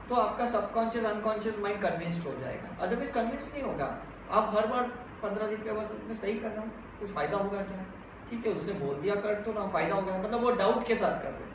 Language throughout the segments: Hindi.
तो आपका सबकॉन्शियस अनकॉन्शियस माइंड कन्विंस्ड हो जाएगा, अदरवाइज कन्विंस नहीं होगा। आप हर बार 15 दिन के बाद मैं सही कर रहा हूँ, कुछ फायदा होगा क्या? ठीक है, उसने बोल दिया कर तो ना, फायदा होगा, मतलब वो डाउट के साथ कर रहे,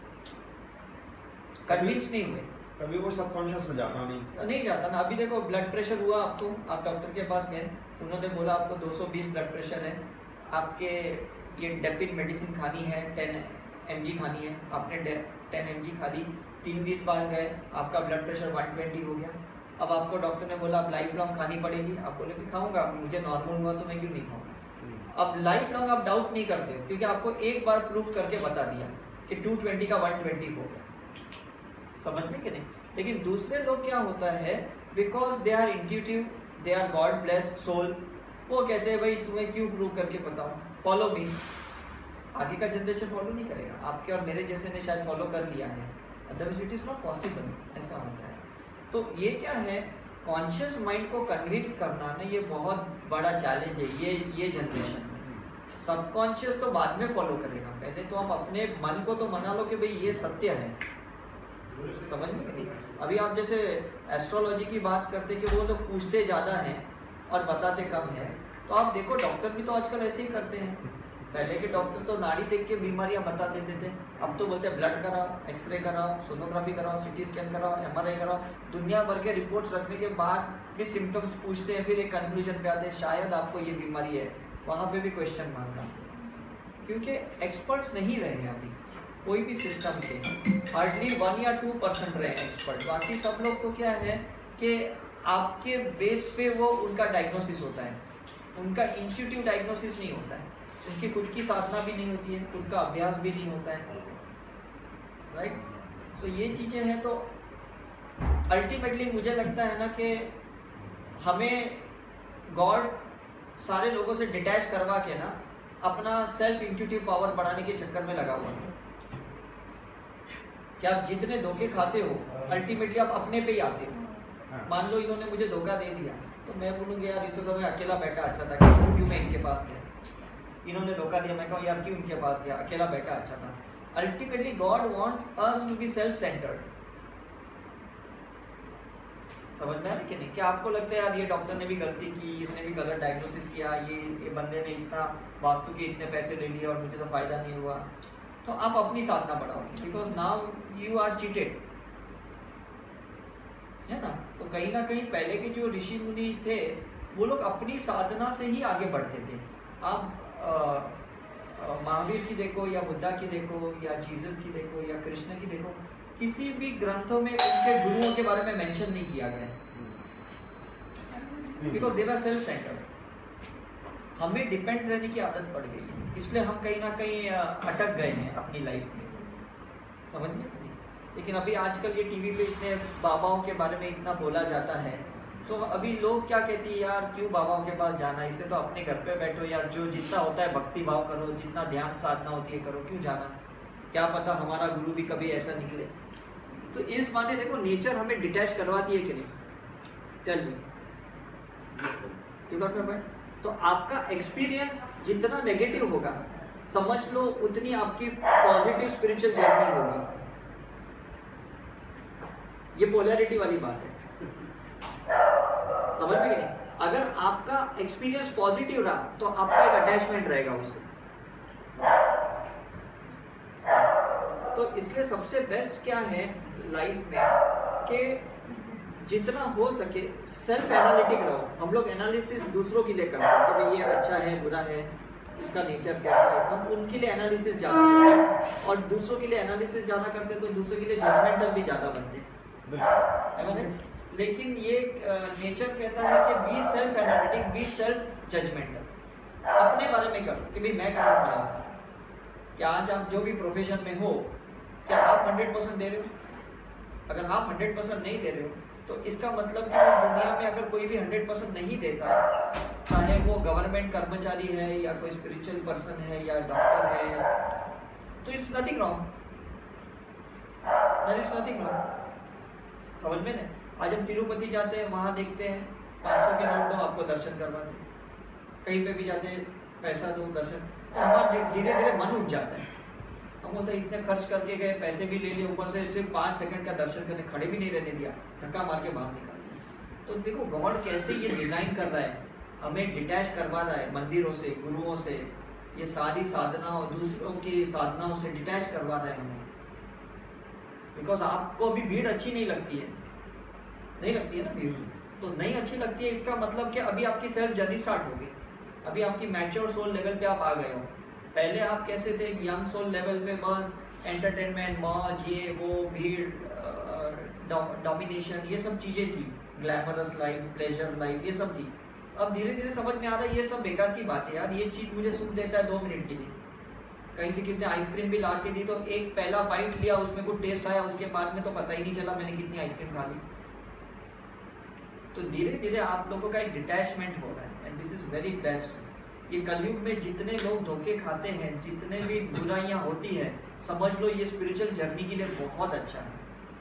कन्विंस नहीं हुए। कभी वो सबकॉन्शियस में जाता नहीं जाता ना। अभी देखो ब्लड प्रेशर हुआ, आप डॉक्टर के पास गए, उन्होंने बोला आपको 220 ब्लड प्रेशर है, आपके ये डेपिन मेडिसिन खानी है, 10 mg खानी है, आपने 10 mg खा ली, 3 दिन बाद गए आपका ब्लड प्रेशर 120 हो गया। अब आपको डॉक्टर ने बोला आप लाइफ लॉन्ग खानी पड़ेगी, आप बोले कि खाऊंगा, मुझे नॉर्मल हुआ तो मैं क्यों नहीं खाऊंगा। अब लाइफ लॉन्ग आप डाउट नहीं करते हो, क्योंकि आपको एक बार प्रूफ करके बता दिया कि 220 का 120 हो गया, समझ में कि नहीं। लेकिन दूसरे लोग क्या होता है, because they are intuitive, they are God blessed soul, वो कहते हैं भाई तुम्हें क्यों प्रूव करके बताओ, फॉलो मी। आगे का जनरेशन फॉलो नहीं करेगा, आपके और मेरे जैसे ने शायद फॉलो कर लिया है, otherwise it is not possible, ऐसा होता है। तो ये क्या है, कॉन्शियस माइंड को कन्विंस करना ना, ये बहुत बड़ा चैलेंज है ये जनरेशन में। सबकॉन्शियस तो बाद में फॉलो करेगा, पहले तो आप अपने मन को तो मना लो कि भाई ये सत्य है, समझ में नहीं। अभी आप जैसे एस्ट्रोलॉजी की बात करते कि वो लोग पूछते ज़्यादा हैं और बताते कम है, तो आप देखो डॉक्टर भी तो आजकल ऐसे ही करते हैं। पहले के डॉक्टर तो नाड़ी देख के बीमारियां बता देते थे, अब तो बोलते हैं ब्लड कराओ, एक्सरे कराओ, सोनोग्राफी कराओ, सिटी स्कैन कराओ, MRI कराओ, दुनिया भर के रिपोर्ट्स रखने के बाद भी सिम्टम्स पूछते हैं, फिर एक कंक्लूजन पे आते हैं शायद आपको ये बीमारी है। वहाँ पे भी क्वेश्चन मारना, क्योंकि एक्सपर्ट्स नहीं रहे अभी कोई भी सिस्टम के, हार्डली 1 या 2% रहे एक्सपर्ट, बाकी सब लोग तो क्या है कि आपके बेस पे वो उनका डायग्नोसिस होता है, उनका इंट्यूटिव डायग्नोसिस नहीं होता है, उनकी खुद की साधना भी नहीं होती है, खुद का अभ्यास भी नहीं होता है, राइट। तो ये चीज़ें हैं। तो अल्टीमेटली मुझे लगता है ना कि हमें गॉड सारे लोगों से डिटैच करवा के ना अपना सेल्फ इंट्यूटिव पावर बढ़ाने के चक्कर में लगा हुआ है कि आप जितने धोखे खाते हो अल्टीमेटली आप अपने पे ही आते हो। मान लो इन्होंने मुझे धोखा दे दिया तो मैं बोलूँगी यार इससे तो मैं अकेला बैठा अच्छा था, क्यों मैं इनके पास गया। इन्होंने धोखा दिया, मैं कहूँ यार क्यों इनके पास गया, अकेला बैठा अच्छा था। Ultimately God wants us to be self centred. समझ में आ रहा है कि नहीं? क्या आपको लगता है यार ये डॉक्टर ने भी गलती की, इसने भी गलत डायग्नोसिस किया, ये बंदे ने इतना वास्तु के इतने पैसे ले लिए और मुझे तो फायदा नहीं हुआ, तो आप अपनी साधना बढ़ाओगे, because now you are cheated, है ना। तो कहीं ना कहीं पहले के जो ऋषि मुनि थे वो लोग अपनी साधना से ही आगे बढ़ते थे। आप महावीर की देखो या बुद्धा की देखो या जीसस की देखो या कृष्ण की देखो, किसी भी ग्रंथों में उनके गुरुओं के बारे में मेंशन नहीं किया गया, because they were self centred. हमें डिपेंड रहने की आदत पड़ गई है, इसलिए हम कहीं ना कहीं अटक गए हैं अपनी लाइफ में, समझ में नहीं। लेकिन अभी आजकल ये टीवी पे इतने बाबाओं के बारे में इतना बोला जाता है, तो अभी लोग क्या कहते हैं यार क्यों बाबाओं के पास जाना, इससे तो अपने घर पे बैठो यार, जो जितना होता है भक्ति भाव करो, जितना ध्यान साधना होती है करो, क्यों जाना, क्या पता हमारा गुरु भी कभी ऐसा निकले। तो इस माने देखो नेचर हमें डिटैच करवाती है कि नहीं, tell me, you got my point. तो आपका एक्सपीरियंस जितना नेगेटिव होगा समझ लो उतनी आपकी पॉजिटिव स्पिरिचुअल जर्नी होगी। ये पोलैरिटी वाली बात है, समझ में कि नहीं। अगर आपका एक्सपीरियंस पॉजिटिव रहा तो आपका एक अटैचमेंट रहेगा उससे। तो इसलिए सबसे बेस्ट क्या है लाइफ में कि जितना हो सके सेल्फ एनालिटिक रहो। हम लोग एनालिसिस दूसरों के लिए करते हैं कि भाई ये अच्छा है बुरा है, इसका नेचर कैसा है, हम उनके लिए एनालिसिस ज़्यादा करते हैं, और दूसरों के लिए एनालिसिस ज़्यादा करते हैं तो दूसरों के लिए जजमेंटल भी ज़्यादा बनते हैं। लेकिन ये नेचर कहता है कि be self analytic, be self judgemental. अपने बारे में करो कि भाई मैं कहाँ खड़ा हूँ, क्या आज आप जो भी प्रोफेशन में हो क्या आप 100% दे रहे हो। अगर आप 100% नहीं दे रहे हो तो इसका मतलब कि दुनिया में अगर कोई भी 100% नहीं देता, चाहे वो गवर्नमेंट कर्मचारी है या कोई स्पिरिचुअल पर्सन है या डॉक्टर है, तो it's nothing wrong, it's nothing wrong. समझ में नहीं। आज हम तिरुपति जाते हैं, वहाँ देखते हैं 500 के नोट दो आपको दर्शन करवाते, कहीं पे भी जाते हैं पैसा दो दर्शन, तो हमारा धीरे धीरे मन उठ जाता है, हम बोलते इतने खर्च करके गए, पैसे भी ले लिए, ऊपर से सिर्फ 5 सेकंड का दर्शन करने खड़े भी नहीं रहने दिया, धक्का मार के बाहर निकाल दिया। तो देखो गॉड कैसे ये डिजाइन कर रहा है, हमें डिटैच करवा रहा है मंदिरों से, गुरुओं से, ये सारी साधनाओं, दूसरों की साधनाओं से डिटैच करवा रहा है हमें। बिकॉज आपको अभी भीड़ अच्छी नहीं लगती है, नहीं लगती है ना भीड़, तो नहीं अच्छी लगती है, इसका मतलब कि अभी आपकी सेल्फ जर्नी स्टार्ट होगी, अभी आपकी मैच्योर सोल लेवल पे आप आ गए हो। पहले आप कैसे थे, यंग सोल लेवल पे बस एंटरटेनमेंट, मौज, ये वो, भीड़, डोमिनेशन, ये सब चीजें थी, ग्लैमरस लाइफ, प्लेजर लाइफ, ये सब थी। अब धीरे धीरे समझ में आ रहा है ये सब बेकार की बात है यार, ये चीज मुझे सुख देता है 2 मिनट के लिए। कहीं से किसी ने आइसक्रीम भी ला के दी तो एक पहला बाइट लिया, उसमें कुछ टेस्ट आया, उसके बाद में तो पता ही नहीं चला मैंने कितनी आइसक्रीम खा ली। तो धीरे धीरे आप लोगों का एक डिटैचमेंट हो रहा है, and this is very best. ये कलयुग में जितने लोग धोखे खाते हैं, जितने भी बुराइयां होती है, समझ लो ये स्पिरिचुअल जर्नी के लिए बहुत अच्छा है।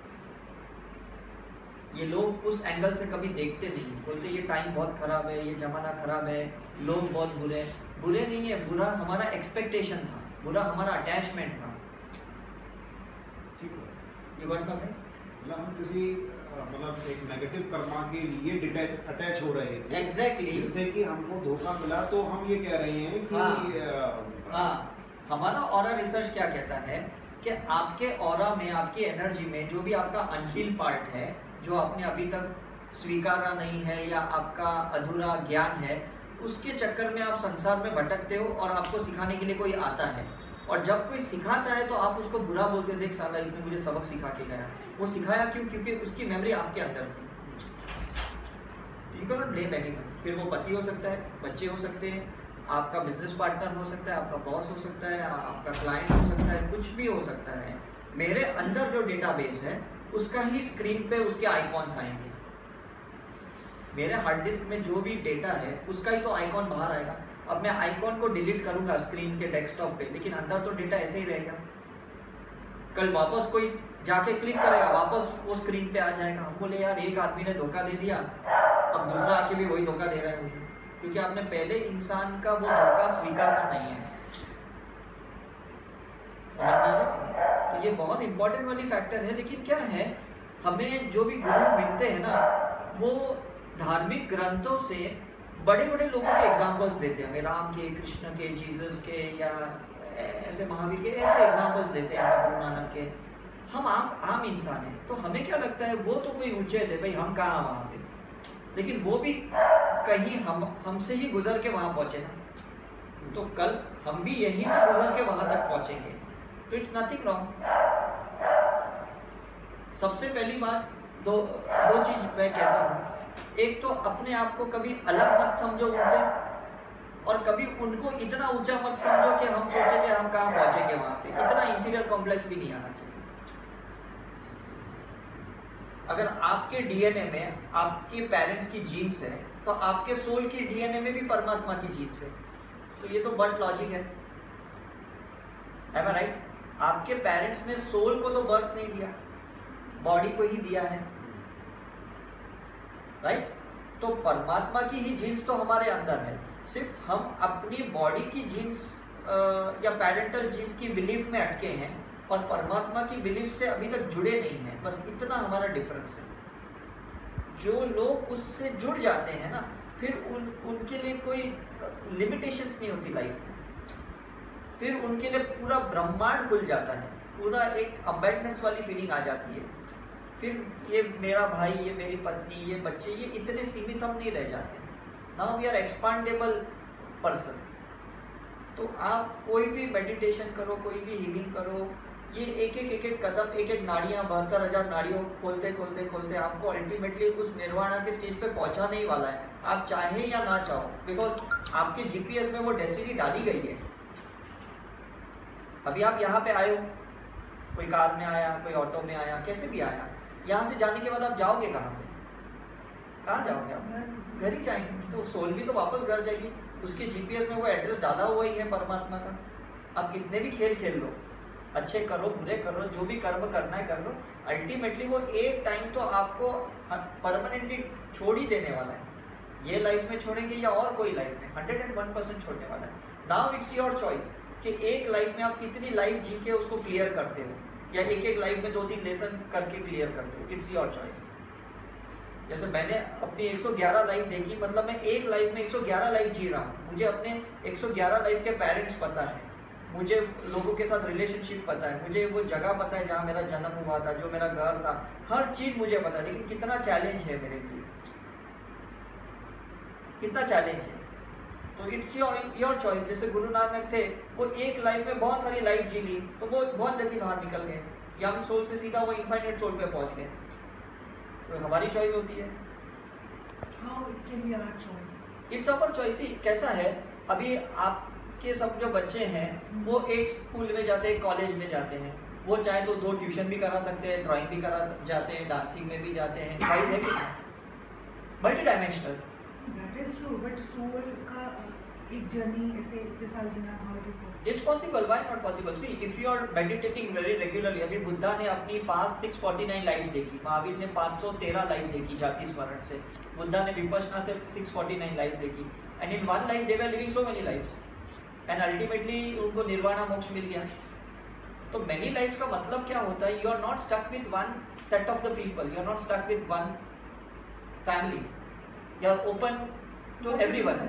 ये लोग उस एंगल से कभी देखते नहीं, बोलते ये टाइम बहुत खराब है, ये जमाना खराब है, लोग बहुत बुरे। बुरे नहीं है, बुरा हमारा एक्सपेक्टेशन था, बुरा हमारा अटैचमेंट था। ठीक है, ये वर्ड का है मतलब हम किसी मतलब एक नेगेटिव कर्मा के लिए अटैच हो रहे थे, एग्जैक्टली, जिससे कि हमको धोखा मिला। तो हम ये कह रहे हैं कि हमारा ऑरा रिसर्च क्या कहता है कि आपके ऑरा में, आपकी एनर्जी में जो भी आपका अनहील पार्ट है, जो आपने अभी तक स्वीकारा नहीं है या आपका अधूरा ज्ञान है, उसके चक्कर में आप संसार में भटकते हो और आपको सिखाने के लिए कोई आता है, और जब कोई सिखाता है तो आप उसको बुरा बोलते हो, देख साला इसने मुझे सबक सिखा के गया। वो सिखाया क्यों? क्योंकि उसकी मेमोरी आपके अंदर थी। You can not blame anyone. फिर वो पति हो सकता है, बच्चे हो सकते हैं, आपका बिजनेस पार्टनर हो सकता है, आपका बॉस हो सकता है, आपका क्लाइंट हो सकता है, कुछ भी हो सकता है। मेरे अंदर जो डेटाबेस है उसका ही स्क्रीन पे उसके आइकॉन्स आएंगे। मेरे हार्ड डिस्क में जो भी डेटा है उसका ही तो आइकॉन बाहर आएगा। अब मैं आइकॉन को डिलीट करूंगा स्क्रीन के डेस्कटॉप पे, लेकिन अंदर तो डेटा ऐसे ही रहेगा। कल वापस कोई जाके क्लिक करेगा, वापस वो स्क्रीन पे आ जाएगा। हम बोले यार एक आदमी ने धोखा दे दिया, अब दूसरा आके भी वही धोखा दे रहा है मुझे, क्योंकि आपने पहले इंसान का वो धोखा स्वीकारा नहीं है। समझ में आ रहा है? तो ये बहुत इंपॉर्टेंट वाली फैक्टर है। लेकिन क्या है, हमें जो भी गुरु मिलते हैं ना, वो धार्मिक ग्रंथों से बड़े बड़े लोगों के एग्जाम्पल्स देते हैं हमें, राम के, कृष्ण के, जीसस के, या ऐसे महावीर के, ऐसे एग्जाम्पल्स देते हैं गुरु नानक के। हम आम इंसान हैं, तो हमें क्या लगता है वो तो कोई ऊंचे थे भाई, हम कहाँ वहाँ पे, लेकिन वो भी कहीं हमसे ही गुजर के वहाँ पहुँचे ना, तो कल हम भी यहीं से गुजर के वहाँ तक पहुँचेंगे। तो इट्स नथिंग रॉन्ग। सबसे पहली बात, दो चीज मैं कहता हूँ। एक तो अपने आप को कभी अलग मत समझो उनसे, और कभी उनको इतना ऊंचा मत समझो कि हम सोचे कि हम कहाँ पहुंचेंगे वहां पे। इतना इंफीरियर कॉम्प्लेक्स भी नहीं आना चाहिए। अगर आपके डीएनए में आपके पेरेंट्स की जीन्स है, तो आपके सोल की डीएनए में भी परमात्मा की जीन्स है। तो ये तो बट लॉजिक है, am I right? आपके पेरेंट्स ने सोल को तो बर्थ नहीं दिया, बॉडी को ही दिया है, राइट? तो परमात्मा की ही जीन्स तो हमारे अंदर है, सिर्फ हम अपनी बॉडी की जीन्स या पेरेंटल जीन्स की बिलीफ में अटके हैं और परमात्मा की बिलीफ से अभी तक जुड़े नहीं हैं। बस इतना हमारा डिफरेंस है। जो लोग उससे जुड़ जाते हैं ना, फिर उनके लिए कोई लिमिटेशंस नहीं होती लाइफ में। फिर उनके लिए पूरा ब्रह्मांड खुल जाता है, पूरा एक अबैंडेंस वाली फीलिंग आ जाती है। फिर ये मेरा भाई, ये मेरी पत्नी, ये बच्चे, ये इतने सीमित हम नहीं रह जाते। Now we are expandable person. तो आप कोई भी मेडिटेशन करो, कोई भी हीलिंग करो, ये एक एक कदम, एक एक नाड़ियाँ, 72,000 नाड़ियों खोलते खोलते खोलते आपको अल्टीमेटली उस निर्वाणा के स्टेज पे पहुंचाने ही वाला है, आप चाहे या ना चाहो। बिकॉज आपके जीपीएस में वो डेस्टिनी डाली गई है। अभी आप यहाँ पे आए हो, कोई कार में आया, कोई ऑटो में आया, कैसे भी आया, यहाँ से जाने के बाद आप जाओगे कहाँ पे? कहाँ जाओगे? आप घर ही जाएंगे। तो सोल भी तो वापस घर जाएगी, उसके जीपीएस में वो एड्रेस डाला हुआ ही है परमात्मा का। आप कितने भी खेल खेल लो, अच्छे करो, बुरे करो, जो भी कर्म करना है कर लो, अल्टीमेटली वो एक टाइम तो आपको परमानेंटली छोड़ ही देने वाला है। ये लाइफ में छोड़ेंगे या और कोई लाइफ में, 101% छोड़ने वाला है। Now it's your choice. कि एक लाइफ में आप कितनी लाइफ जी के उसको क्लियर करते हो, या एक एक लाइफ में 2-3 लेसन करके क्लियर करते हो। It's your choice. जैसे मैंने अपनी 111 लाइफ देखी, मतलब मैं एक लाइफ में 111 लाइफ जी रहा हूँ। मुझे अपने 111 लाइफ के पेरेंट्स पता है, मुझे लोगों के साथ रिलेशनशिप पता है, मुझे वो जगह पता है जहाँ मेरा जन्म हुआ था, जो मेरा घर था, हर चीज मुझे पता है। लेकिन कितना चैलेंज है मेरे लिए, कितना चैलेंज है। तो इट्स योर चॉइस। जैसे गुरु नानक थे, वो एक लाइफ में बहुत सारी लाइफ जी ली, तो वो बहुत जल्दी बाहर निकल गए, यंग सोल से सीधा वो इनफाइनाइट सोल पे पहुंच गए। तो हमारी चॉइस होती है। It's our choice. ही कैसा है, अभी आपके सब जो बच्चे हैं वो एक स्कूल में जाते हैं, कॉलेज में जाते हैं, वो चाहे तो 2 ट्यूशन भी करा सकते हैं, ड्राइंग भी करा जाते हैं, डांसिंग में भी जाते हैं, चॉइस है कि multi dimensional. That is true, but soul का एक जर्नी ऐसे इतने साल जीना, how it is possible? It's possible, why not possible? See, if you are meditating very regularly, अभी बुद्धा ने अपनी पास 649 लाइफ देखी, महावीर ने 513 लाइफ देखी जाति स्मरण से, बुद्धा ने विपश्यना से 649 लाइफ देखी, and in one life they were living so many lives, and ultimately उनको निर्वाणा मोक्ष मिल गया। तो many lives का मतलब क्या होता है? You are not stuck with one set of the people, you are not stuck with one family, you are open to everyone.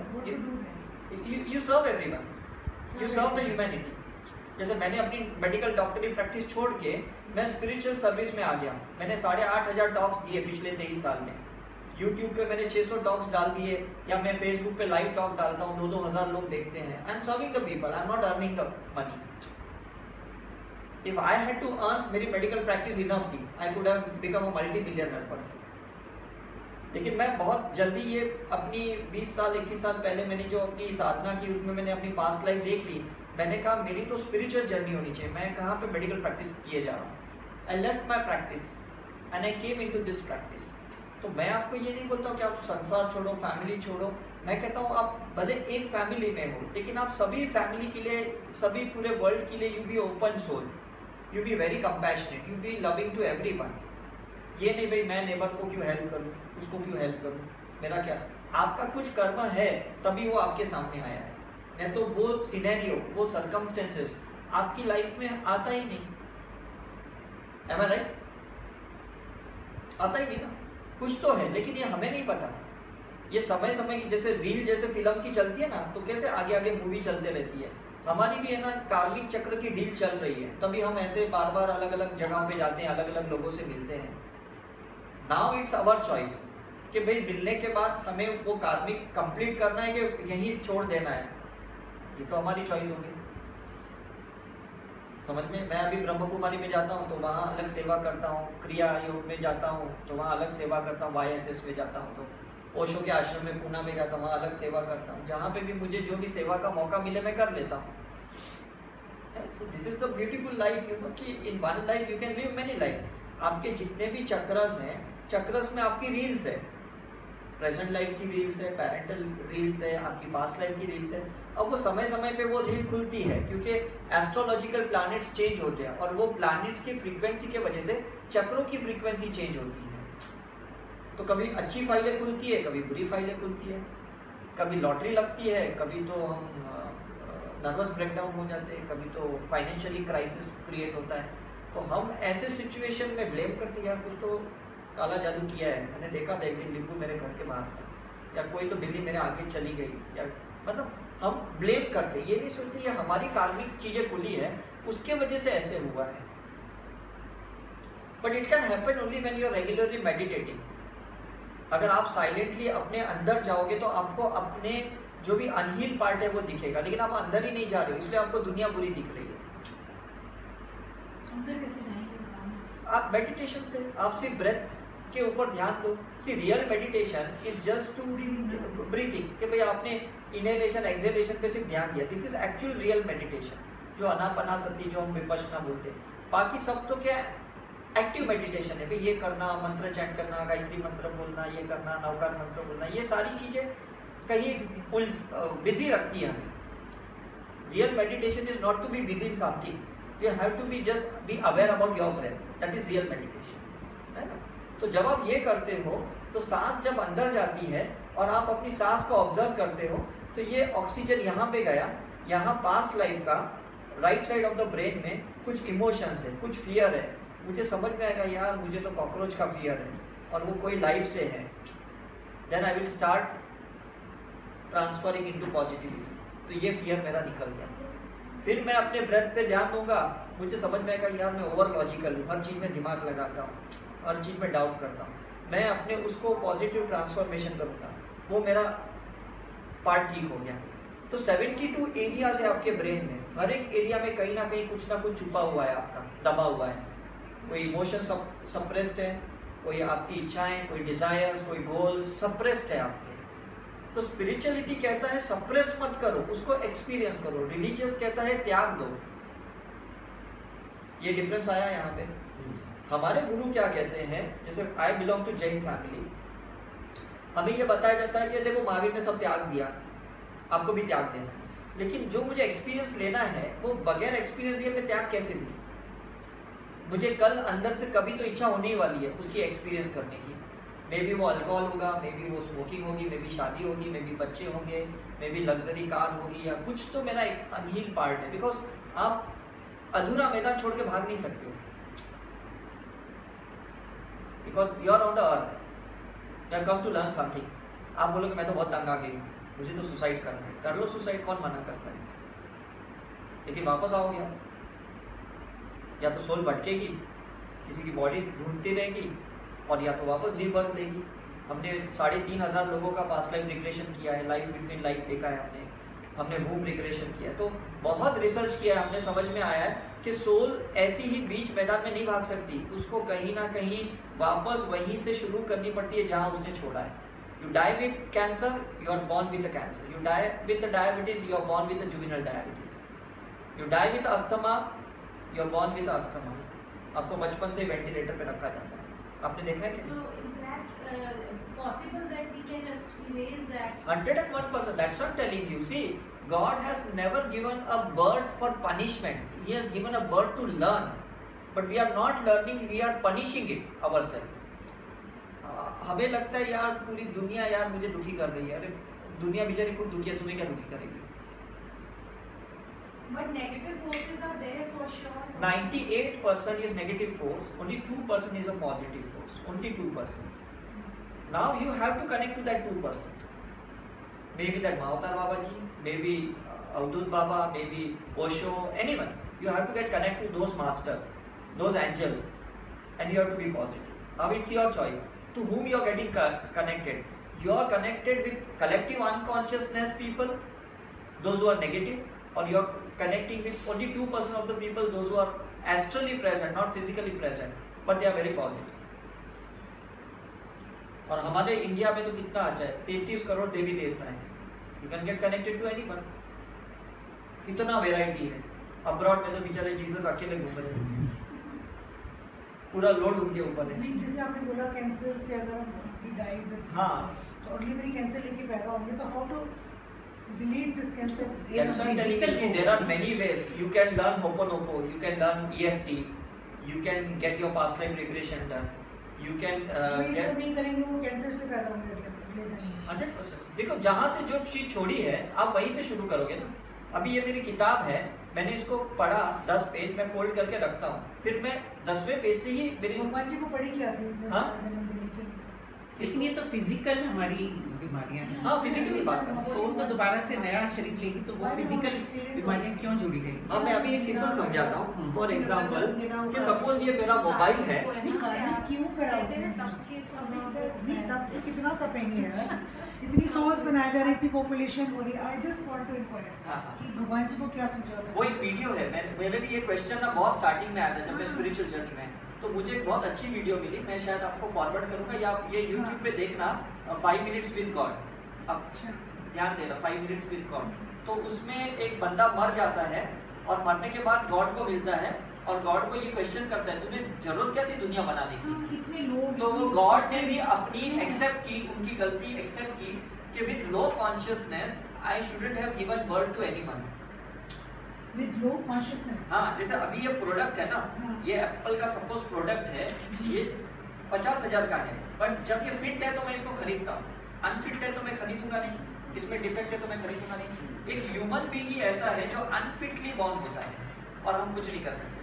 You serve everyone, you serve the humanity. जैसे मैंने अपनी मेडिकल डॉक्टरी प्रैक्टिस छोड़ के मैं स्पिरिचुअल सर्विस में आ गया। मैंने 8,500 टॉक्स दिए पिछले 23 साल में। यूट्यूब पे मैंने 600 टॉक्स डाल दिए, या मैं फेसबुक पे लाइव टॉक डालता हूँ, 2-2 हज़ार लोग देखते हैं। I am serving the people, I am not earning the money. If I had to earn, मेरी मेडिकल प्रैक्टिस इनफ थी, I could have become a multi-millionaire person. लेकिन मैं बहुत जल्दी ये अपनी 20 साल 21 साल पहले मैंने जो अपनी साधना की, उसमें मैंने अपनी पास्ट लाइफ देख ली। मैंने कहा मेरी तो स्पिरिचुअल जर्नी होनी चाहिए, मैं कहाँ पे मेडिकल प्रैक्टिस किए जा रहा हूँ। I left my practice and I came into this practice. तो मैं आपको ये नहीं बोलता हूँ कि आप संसार छोड़ो, फैमिली छोड़ो। मैं कहता हूँ आप भले एक फैमिली में हो, लेकिन आप सभी फैमिली के लिए, सभी पूरे वर्ल्ड के लिए you be open soul, you be very compassionate, you be loving to everyone. ये नहीं भाई मैं नेबर को क्यों हेल्प करूं, उसको क्यों हेल्प करूं, मेरा क्या। आपका कुछ कर्म है तभी वो आपके सामने आया है, नहीं तो वो सिनेरियो, वो सर्कमस्टेंसेस आपकी लाइफ में आता ही नहीं। Am I right? आता ही नहीं ना। कुछ तो है, लेकिन ये हमें नहीं पता। ये समय समय की जैसे रील जैसे फिल्म की चलती है ना, तो कैसे आगे आगे मूवी चलते रहती है, हमारी भी है ना कार्मिक चक्र की रील चल रही है। तभी हम ऐसे बार बार अलग अलग जगहों पे जाते हैं, अलग अलग लोगों से मिलते हैं। नाउ इट्स आवर चॉइस कि भाई मिलने के बाद हमें वो कार्मिक कंप्लीट करना है कि यहीं छोड़ देना है। ये तो हमारी चॉइस होगी, समझ में। मैं अभी ब्रह्म कुमारी में जाता हूँ तो वहाँ अलग सेवा करता हूँ, क्रिया योग में जाता हूँ तो वहाँ अलग सेवा करता हूँ, YSS में जाता हूँ तो ओशो के आश्रम में पूना में जाता हूँ, वहाँ अलग सेवा करता हूँ। जहाँ पे भी मुझे जो भी सेवा का मौका मिले मैं कर लेता हूँ। This is the beautiful life, you know, कि in one life you can live many life. आपके जितने भी चक्रस हैं, चक्रस में आपकी रील्स है, प्रेजेंट लाइफ की रील्स है, पेरेंटल रील्स है, आपकी पास्ट लाइफ की रील्स है। अब वो समय समय पे वो रील खुलती है, क्योंकि एस्ट्रोलॉजिकल प्लैनेट्स चेंज होते हैं और वो प्लैनेट्स की फ्रीक्वेंसी के वजह से चक्रों की फ्रीक्वेंसी चेंज होती है। तो कभी अच्छी फाइलें खुलती है, कभी बुरी फाइलें खुलती है, कभी लॉटरी लगती है, कभी तो हम नर्वस ब्रेकडाउन हो जाते हैं, कभी तो फाइनेंशियली क्राइसिस क्रिएट होता है। तो हम ऐसे सिचुएशन में ब्लेम करते हैं यार कुछ तो काला जादू किया है। मैंने देखा था एक दिन लिप्पू मेरे घर के बाहर था, या कोई तो बिल्ली मेरे आगे चली गई, या मतलब हम ब्लेम करते, ये नहीं सोचते ये हमारी कार्मिक चीजें खुली है, उसके वजह से ऐसे हुआ है। But it can happen only when you are regularly meditating. अगर आप साइलेंटली अपने अंदर जाओगे तो आपको अपने जो भी अनहील पार्ट है वो दिखेगा, लेकिन आप अंदर ही नहीं जा रहे हो, इसलिए आपको दुनिया बुरी दिख रही है। अंदर कैसे जाएंगे? आप मेडिटेशन से, आप सिर्फ ब्रेथ के ऊपर ध्यान दो। See real meditation is just to breathing, कि भाई आपने इनहेलेशन एक्सहेलेशन पे सिर्फ ध्यान दिया, this is actual real meditation, जो अनापनासति जो हम विपश्यना बोलते हैं। बाकी सब तो क्या एक्टिव मेडिटेशन है, भाई ये करना, मंत्र चैंट करना, गायत्री मंत्र बोलना, ये करना, नवकार मंत्र बोलना, ये सारी चीजें कहीं बिजी रखती है हमें। Real meditation is not to be busy in something, you have to be just be aware about your breath, that is real meditation, है ना। तो जब आप ये करते हो तो सांस जब अंदर जाती है और आप अपनी सांस को ऑब्जर्व करते हो, तो ये ऑक्सीजन यहाँ पे गया, यहाँ पास्ट लाइफ का right side of the brain में कुछ इमोशंस है, कुछ फियर है। मुझे समझ में आएगा यार मुझे तो कॉकरोच का फियर है और वो कोई लाइफ से है, then I will start transferring into positivity. तो ये फियर मेरा निकल गया। फिर मैं अपने ब्रेथ पे ध्यान दूंगा, मुझे समझ में आएगा यार मैं ओवर लॉजिकल हूँ, हर चीज़ में दिमाग लगाता हूँ, हर चीज़ में डाउट करता हूँ। मैं अपने उसको पॉजिटिव ट्रांसफॉर्मेशन करूँगा, वो मेरा पार्ट ठीक हो गया। तो 72 एरियाज है आपके ब्रेन में, हर एक एरिया में कहीं ना कहीं कुछ ना कुछ छुपा हुआ है, आपका दबा हुआ है। कोई इमोशन सप्रेस्ड है, कोई आपकी इच्छाएं, कोई डिजायर्स, कोई गोल्स सप्रेस्ड है आपके। तो स्पिरिचुअलिटी कहता है सप्रेस मत करो, उसको एक्सपीरियंस करो। रिलीजियस कहता है त्याग दो। ये डिफरेंस आया यहाँ पे। हमारे गुरु क्या कहते हैं, जैसे I belong to Jain family, हमें ये बताया जाता है कि देखो महावीर ने सब त्याग दिया, आपको भी त्याग देना। लेकिन जो मुझे एक्सपीरियंस लेना है वो बगैर एक्सपीरियंस लिए मैं त्याग कैसे लूँ? मुझे कल अंदर से कभी तो इच्छा होने ही वाली है उसकी एक्सपीरियंस करने की। मे बी वो अल्कोहल होगा, मे बी वो स्मोकिंग होगी, मे बी शादी होगी, मे बी बच्चे होंगे, मे बी लग्जरी कार होगी, या कुछ तो मेरा एक अनहील पार्ट है। बिकॉज आप अधूरा मैदान छोड़ के भाग नहीं सकते हो, because you are on the earth, you are come to learn something. आप बोलोगे मैं तो बहुत तंग आ गई हूँ, मुझे तो सुसाइड करना है, कर लो सुसाइड, कौन मना करता है? लेकिन वापस आओगे, या तो सोल भटकेगी, किसी की बॉडी ढूंढती रहेगी, और या तो वापस रीबर्थ लेगी। हमने 3500 लोगों का पास्ट लाइफ रिग्रेशन किया है, लाइफ बिटवीन लाइफ देखा है हमने वूम रिग्रेशन किया है, तो बहुत रिसर्च किया है, हमने समझ में आया है कि सोल ऐसी ही बीच मैदान में नहीं भाग सकती, उसको कहीं ना कहीं वापस वहीं से शुरू करनी पड़ती है जहाँ उसने छोड़ा है। You die with cancer, you are born with cancer. You die with diabetes, you are born with juvenile diabetes. You die with asthma, you are born with asthma. आपको बचपन से वेंटिलेटर पे रखा जाता है, आपने देखा है? So is that possible that we can just erase that? 101%. That's what I'm telling you. See, God has never given a bird for punishment. He has given a bird to learn. But we are not learning, we are punishing it ourselves. हमें लगता है यार पूरी दुनिया यार मुझे दुखी कर रही है। अरे दुनिया बेचारी खुद दुखी है, तुम्हें क्या दुखी करेगी? But negative forces are there for sure. 98% is negative force, only 2% is a positive force, only 2%. Now you have to connect to that 2%. Maybe that Mahavattar Baba ji, maybe Avdut Baba, maybe Osho, anyone. You have to get connected to those masters, those angels, and you have to be positive. Now it's your choice to whom you are getting connected. You are connected with collective unconsciousness people, those who are negative, or you are connecting with only 2% of the people, those who are astrally present, not physically present, but they are very positive. और हमारे इंडिया में तो कितना अच्छा है, 33 करोड़ देवी देवता हैं। You can get connected to anyone. कितना वेराइटी है। अब्रॉड में तो बेचारे जीसस अकेले घूम रहे हैं, पूरा लोड उनके ऊपर है। नहीं, जैसे आपने बोला कैंसर से अगर हम डाइड विद, हाँ, तो ऑर्डिनरी कैंसर लेके पैदा होंगे, तो how to delete this cancer? There are many ways. You can learn Ho'oponopono, you can learn EFT, you can get your past life regression done, you can ये सब नहीं करेंगे वो कैंसर से पैदा होंगे, ले जाएंगे 100%। देखो जहाँ से जो चीज छोड़ी है आप वहीं से शुरू करोगे ना। अभी ये मेरी किताब है, मैंने इसको पढ़ा 10 पेज में फोल्ड करके रखता हूँ, फिर मैं 10वें पेज से ही मेरी भगवान जी को पढ़ी क्या थी? हाँ? इसलिए तो फिजिकल हमारी बीमारियां हैं। हाँ, फिजिकली बात कर, सोल तो दोबारा से नया शरीर लेगी, तो वो फिजिकल बीमारियां क्यों जुड़ी गई? अब मैं अभी एक सिंपल समझाता हूँ। फॉर एग्जांपल कि सपोज ये मेरा मोबाइल है, क्यों करा उसने? तब तो कितना तपेंगे यार, इतनी सोल्स बनाया जा रही, इतनी पॉपुलेशन हो रही। I just want to inquire कि भगवान जी को क्या सुझाव है? वो एक वीडियो है, मेरे भी ये क्वेश्चन ना बहुत स्टार्टिंग में आया था जब मैं स्पिरिचुअल जर्नी में, तो मुझे एक बहुत अच्छी वीडियो मिली, मैं शायद आपको फॉरवर्ड करूंगा, या आप ये यूट्यूब पे देखना 5 मिनट्स विद गॉड। अब ध्यान देना, 5 मिनट्स विद गॉड। तो उसमें एक बंदा मर जाता है और मरने के बाद गॉड को मिलता है, और गॉड को ये क्वेश्चन करता है तुम्हें जरूरत क्या थी दुनिया बनाने की? इतने लोग, तो वो गॉड ने भी अपनी एक्सेप्ट की, उनकी गलती एक्सेप्ट की कि with low consciousness I shouldn't have given birth to anyone. With low consciousness, हाँ, जैसे अभी ये प्रोडक्ट है ना, ये एप्पल का सपोज प्रोडक्ट है, ये 50,000 का है, बट जब ये फिट है तो मैं इसको खरीदता हूँ, अनफिट है तो मैं खरीदूंगा नहीं। इसमें डिफेक्ट है तो मैं खरीदूंगा नहीं। एक ह्यूमन बीइंग ही ऐसा है जो अनफिटली बॉर्न होता है और हम कुछ नहीं कर सकते।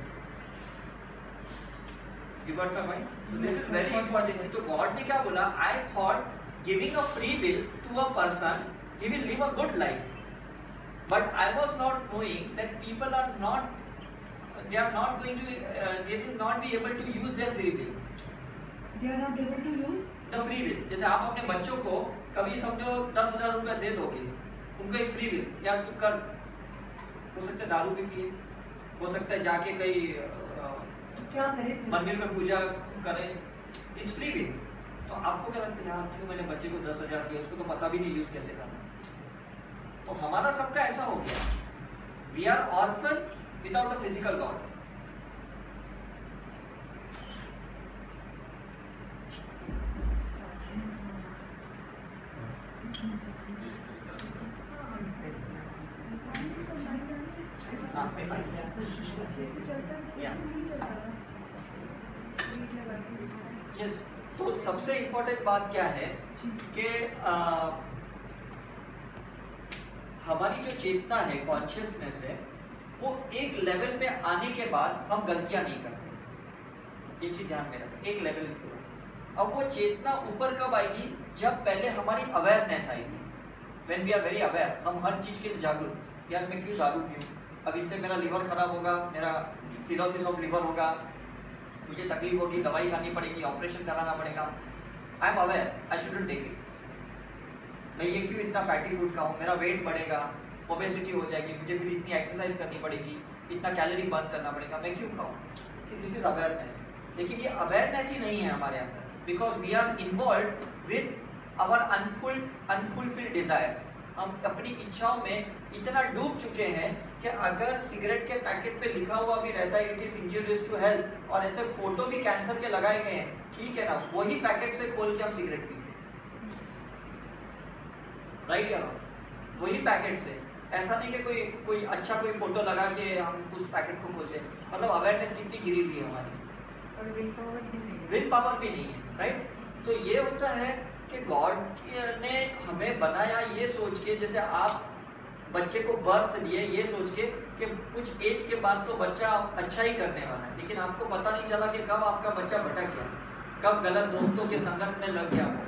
You got my point? So this is very important. तो गॉड ने क्या बोला? I thought giving a free will to a person, he will live a good life. But I was not knowing that people are not, they are not going to, they will not be able to use their free will. They are not able to use the free will. जैसे आप अपने बच्चों को कभी समझो 10,000 रुपया दे दोगे, उनको एक फ्री विल, यार तू कर, हो सकता है दारू भी पिए, हो सकता है जाके कहीं क्या करे, मंदिर में पूजा करे, इस फ्री विल। तो आपको क्या लगता है यार क्यों मैंने बच्चे को 10,000 दिया, उसको तो पता भी नहीं यूज कैसे करना। तो हमारा सबका ऐसा हो गया, we are orphan without a physical God. Yes, तो सबसे इम्पोर्टेंट बात क्या है कि हमारी जो चेतना है, कॉन्शियसनेस है, वो एक लेवल पे आने के बाद हम गलतियां नहीं करते। ये चीज ध्यान में रखें, एक लेवल पे। अब वो चेतना ऊपर कब आएगी? जब पहले हमारी अवेयरनेस आएगी। When we are very aware, हम हर चीज के लिए जागरूक, यार मैं क्यों दारू पीऊं, अब इससे मेरा लिवर खराब होगा, मेरा सिरोसिस ऑफ लिवर होगा, मुझे तकलीफ होगी, दवाई खानी पड़ेगी, ऑपरेशन कराना पड़ेगा। I am aware, I shouldn't take it. मैं ये क्यों इतना फैटी फूड खाऊं, मेरा वेट बढ़ेगा, ओबेसिटी हो जाएगी, मुझे फिर इतनी एक्सरसाइज करनी पड़ेगी, इतना कैलोरी बर्न करना पड़ेगा, मैं क्यों खाऊं? This is awareness. लेकिन ये अवेयरनेस ही नहीं है हमारे अंदर, because we are involve with our unfulfilled desires. हम अपनी इच्छाओं में इतना डूब चुके हैं कि अगर सिगरेट के पैकेट पे लिखा हुआ भी रहता है it is injurious to health, और ऐसे फोटो भी कैंसर के लगाए गए हैं, ठीक है ना, वही पैकेट से खोल के हम सिगरेट पीते, राइट या नॉट? वही पैकेट से। ऐसा नहीं कि कोई अच्छा कोई फोटो लगा के हम उस पैकेट को खोलते हैं। मतलब अवेयरनेस कितनी गिरी हुई है हमारी, और विल पावर भी नहीं है, राइट? तो ये होता है कि गॉड ने हमें बनाया ये सोच के, जैसे आप बच्चे को बर्थ दिए ये सोच के कि कुछ एज के बाद तो बच्चा अच्छा ही करने वाला है, लेकिन आपको पता नहीं चला कि कब आपका बच्चा भटक गया, कब गलत दोस्तों के संगत में लग गया वो।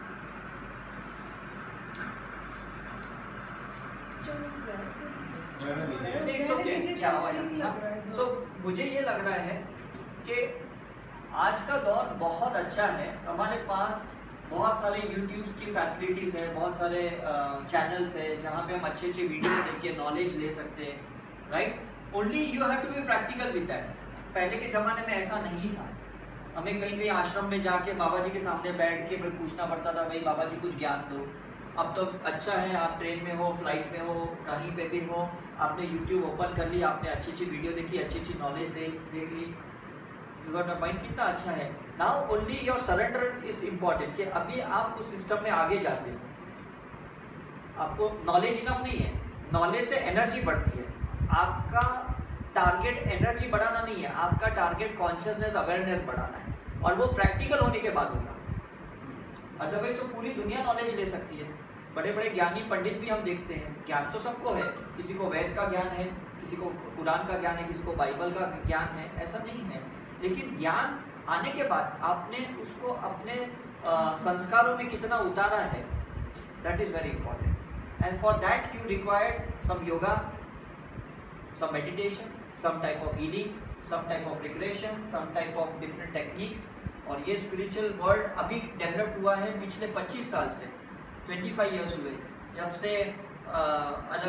सो मुझे ये लग रहा है कि आज का दौर बहुत अच्छा है, हमारे पास बहुत सारे यूट्यूब्स की फैसिलिटीज़ है, बहुत सारे चैनल्स है जहाँ पे हम अच्छे अच्छे वीडियो देख के नॉलेज ले सकते हैं, right? Only you have to be practical with that. पहले के ज़माने में ऐसा नहीं था, हमें कहीं कहीं आश्रम में जाके बाबा जी के सामने बैठ के पूछना पड़ता था, भाई बाबा जी कुछ ज्ञान दो। अब तो अच्छा है, आप ट्रेन में हो, फ्लाइट में हो, कहीं पे भी हो, आपने यूट्यूब ओपन कर ली, आपने अच्छी अच्छी वीडियो देखी, अच्छी अच्छी नॉलेज देख ली, यू गॉट माय पॉइंट? कितना अच्छा है। Now only your surrender is important, कि अभी आप उस सिस्टम में आगे जाते हो, आपको नॉलेज इनफ नहीं है, नॉलेज से एनर्जी बढ़ती है। आपका टारगेट एनर्जी बढ़ाना नहीं है, आपका टारगेट कॉन्शियसनेस अवेयरनेस बढ़ाना है, और वो प्रैक्टिकल होने के बाद होगा। अदरवाइज तो पूरी दुनिया नॉलेज ले सकती है। बड़े बड़े ज्ञानी पंडित भी हम देखते हैं, ज्ञान तो सबको है, किसी को वेद का ज्ञान है, किसी को कुरान का ज्ञान है, किसी को बाइबल का ज्ञान है, ऐसा नहीं है। लेकिन ज्ञान आने के बाद आपने उसको अपने संस्कारों में कितना उतारा है, that is very important. And for that you required some yoga, some meditation, some type of healing, some type of regression, some type of different techniques। और ये स्पिरिचुअल वर्ल्ड अभी डेवलप हुआ है पिछले 25 साल से, 25 इयर्स हुए जब से अलग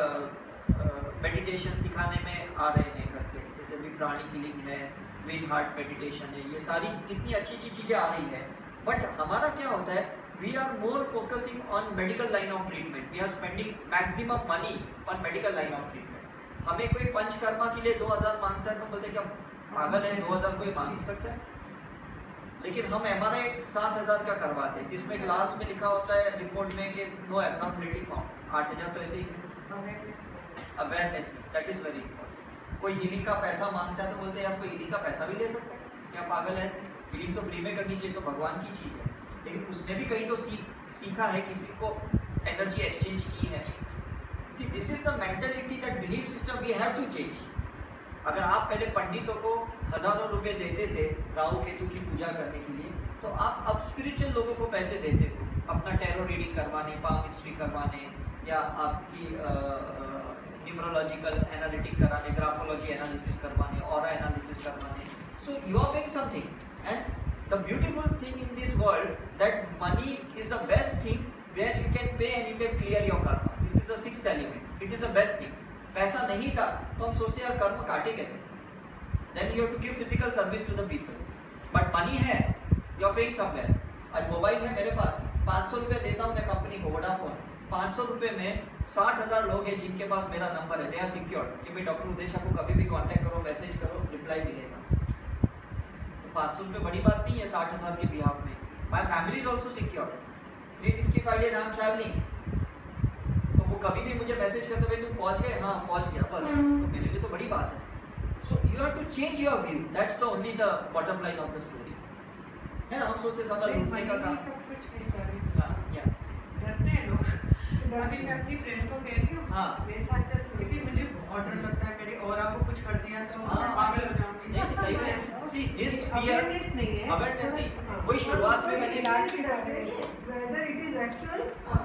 अलग मेडिटेशन सिखाने में आ रहे हैं करके, जैसे भी प्राणी हीलिंग है, विद हार्ट मेडिटेशन है, ये सारी कितनी अच्छी अच्छी चीज़ें आ रही है। बट हमारा क्या होता है, we are more focusing on medical line of treatment, we are spending maximum money on medical line of treatment. हमें कोई पंचकर्मा के लिए 2000 मांगता है तो बोलते क्या पागल है, 2000 कोई मांग सकता है? लेकिन हम MRI 7000 का करवाते हैं, जिसमें क्लास में लिखा होता है रिपोर्ट में कि नो एब्नॉर्मलिटी फाउंड। 8000 तो ऐसे ही awareness, that is very important. कोई हीलिंग का पैसा मांगता है तो बोलते हैं आप कोई हीलिंग का पैसा भी ले सकते हैं, क्या पागल है? हीलिंग तो फ्री में करनी चाहिए, तो भगवान की चीज़ है। लेकिन उसने भी कहीं तो सीखा है, किसी को एनर्जी एक्सचेंज की है। See this is the mentality, that belief system we have to change. अगर आप पहले पंडितों को हजारों रुपए देते थे राहु केतु की पूजा करने के लिए, तो आप अब स्पिरिचुअल लोगों को पैसे देते हो अपना टैरो रीडिंग करवाने, पाम हिस्ट्री करवाने, या आपकी न्यूमरोलॉजिकल एनालिटिक कराने, ग्राफोलॉजी एनालिसिस करवाने, ऑरा एनालिसिस करवाने। So you are doing something, and the beautiful thing in this world that money is the best thing where you can pay and you can clear your karma. This is the sixth element, it is the best thing. पैसा नहीं था तो हम सोचते हैं यार कर्म काटे कैसे, then you have to give physical service to the people, but money है, यू आर पेइंग समवेयर। आज मोबाइल है मेरे पास, 500 रुपये देता हूँ मैं कंपनी को, वोडाफोन, 500 रुपये में 60,000 लोग हैं जिनके पास मेरा नंबर है, दे आर सिक्योर्ड कि भाई डॉक्टर उदय शाह को कभी भी कांटेक्ट करो, मैसेज करो, रिप्लाई मिलेगा। तो 500 रुपये बड़ी बात नहीं है 60,000 के बिहाफ में। My family is also secured, 365 days I am travelling, तो वो कभी भी मुझे मैसेज करते भाई तुम पहुँच गए, हाँ पहुँच गया, बस तो मेरे लिए तो बड़ी बात है। So you have to change your view, that's the only the bottom line of the story, है ना। हम सोचते ज्यादा लूटने का काम, सब कुछ नहीं, सॉरी, हाँ या डरते हैं लोग। अभी मैं अपनी फ्रेंड को कह रही हूँ, हाँ मेरे साथ चल, लेकिन मुझे बहुत डर लगता है, मेरे और आपको कुछ कर दिया तो हाँ, मैं पागल हो जाऊंगी। नहीं सही में, सी दिस फियर अवेयरनेस नहीं है, अवेयरनेस नहीं, वही शुरुआत में मैंने इलाज की डरते हैं whether it is actual or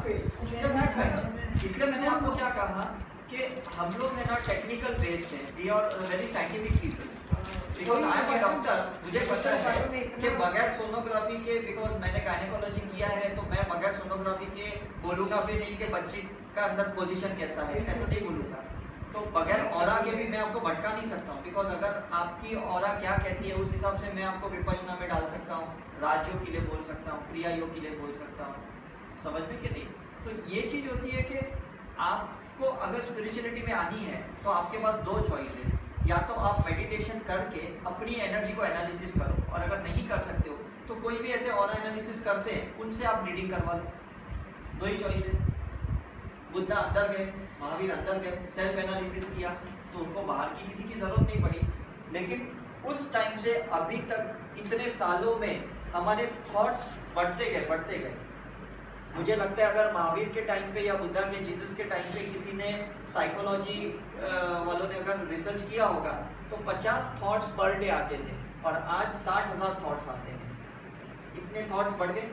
fake। इसलिए मैंने आपको क्या कहा कि हम लोग है ना टेक्निकल बेस्ड हैं, we are very scientific people, because I am a doctor, मुझे पता है कि बगैर सोनोग्राफी के, बिकॉज मैंने गायनेकोलॉजी किया है, तो मैं बगैर सोनोग्राफी के बोलूँगा भी नहीं कि बच्चे का अंदर पोजीशन कैसा है, ऐसा नहीं बोलूँगा। तो बगैर ऑरा के भी मैं आपको भटका नहीं सकता हूँ, बिकॉज अगर आपकी ऑरा क्या कहती है उस हिसाब से मैं आपको विपश्यना में डाल सकता हूँ, राजयोग के लिए बोल सकता हूँ, क्रिया योग के लिए बोल सकता हूँ, समझ में कि नहीं। तो ये चीज़ होती है कि आपको अगर स्पिरिचुअलिटी में आनी है तो आपके पास दो चॉइस है, या तो आप मेडिटेशन करके अपनी एनर्जी को एनालिसिस करो, और अगर नहीं कर सकते हो तो कोई भी ऐसे ऑरा एनालिसिस करते हैं उनसे आप रीडिंग करवा लो, दो ही चॉइस है। बुद्धा अंदर गए, महावीर अंदर गए, सेल्फ एनालिसिस किया, तो उनको बाहर की किसी की जरूरत नहीं पड़ी। लेकिन उस टाइम से अभी तक इतने सालों में हमारे थॉट्स बढ़ते गए। मुझे लगता है अगर महावीर के टाइम पे या बुद्धा के, जीसस के टाइम पे किसी ने साइकोलॉजी वालों ने अगर रिसर्च किया होगा तो 50 थॉट्स पर डे आते थे, और आज 60,000 थॉट्स आते हैं। इतने थॉट्स बढ़ गए,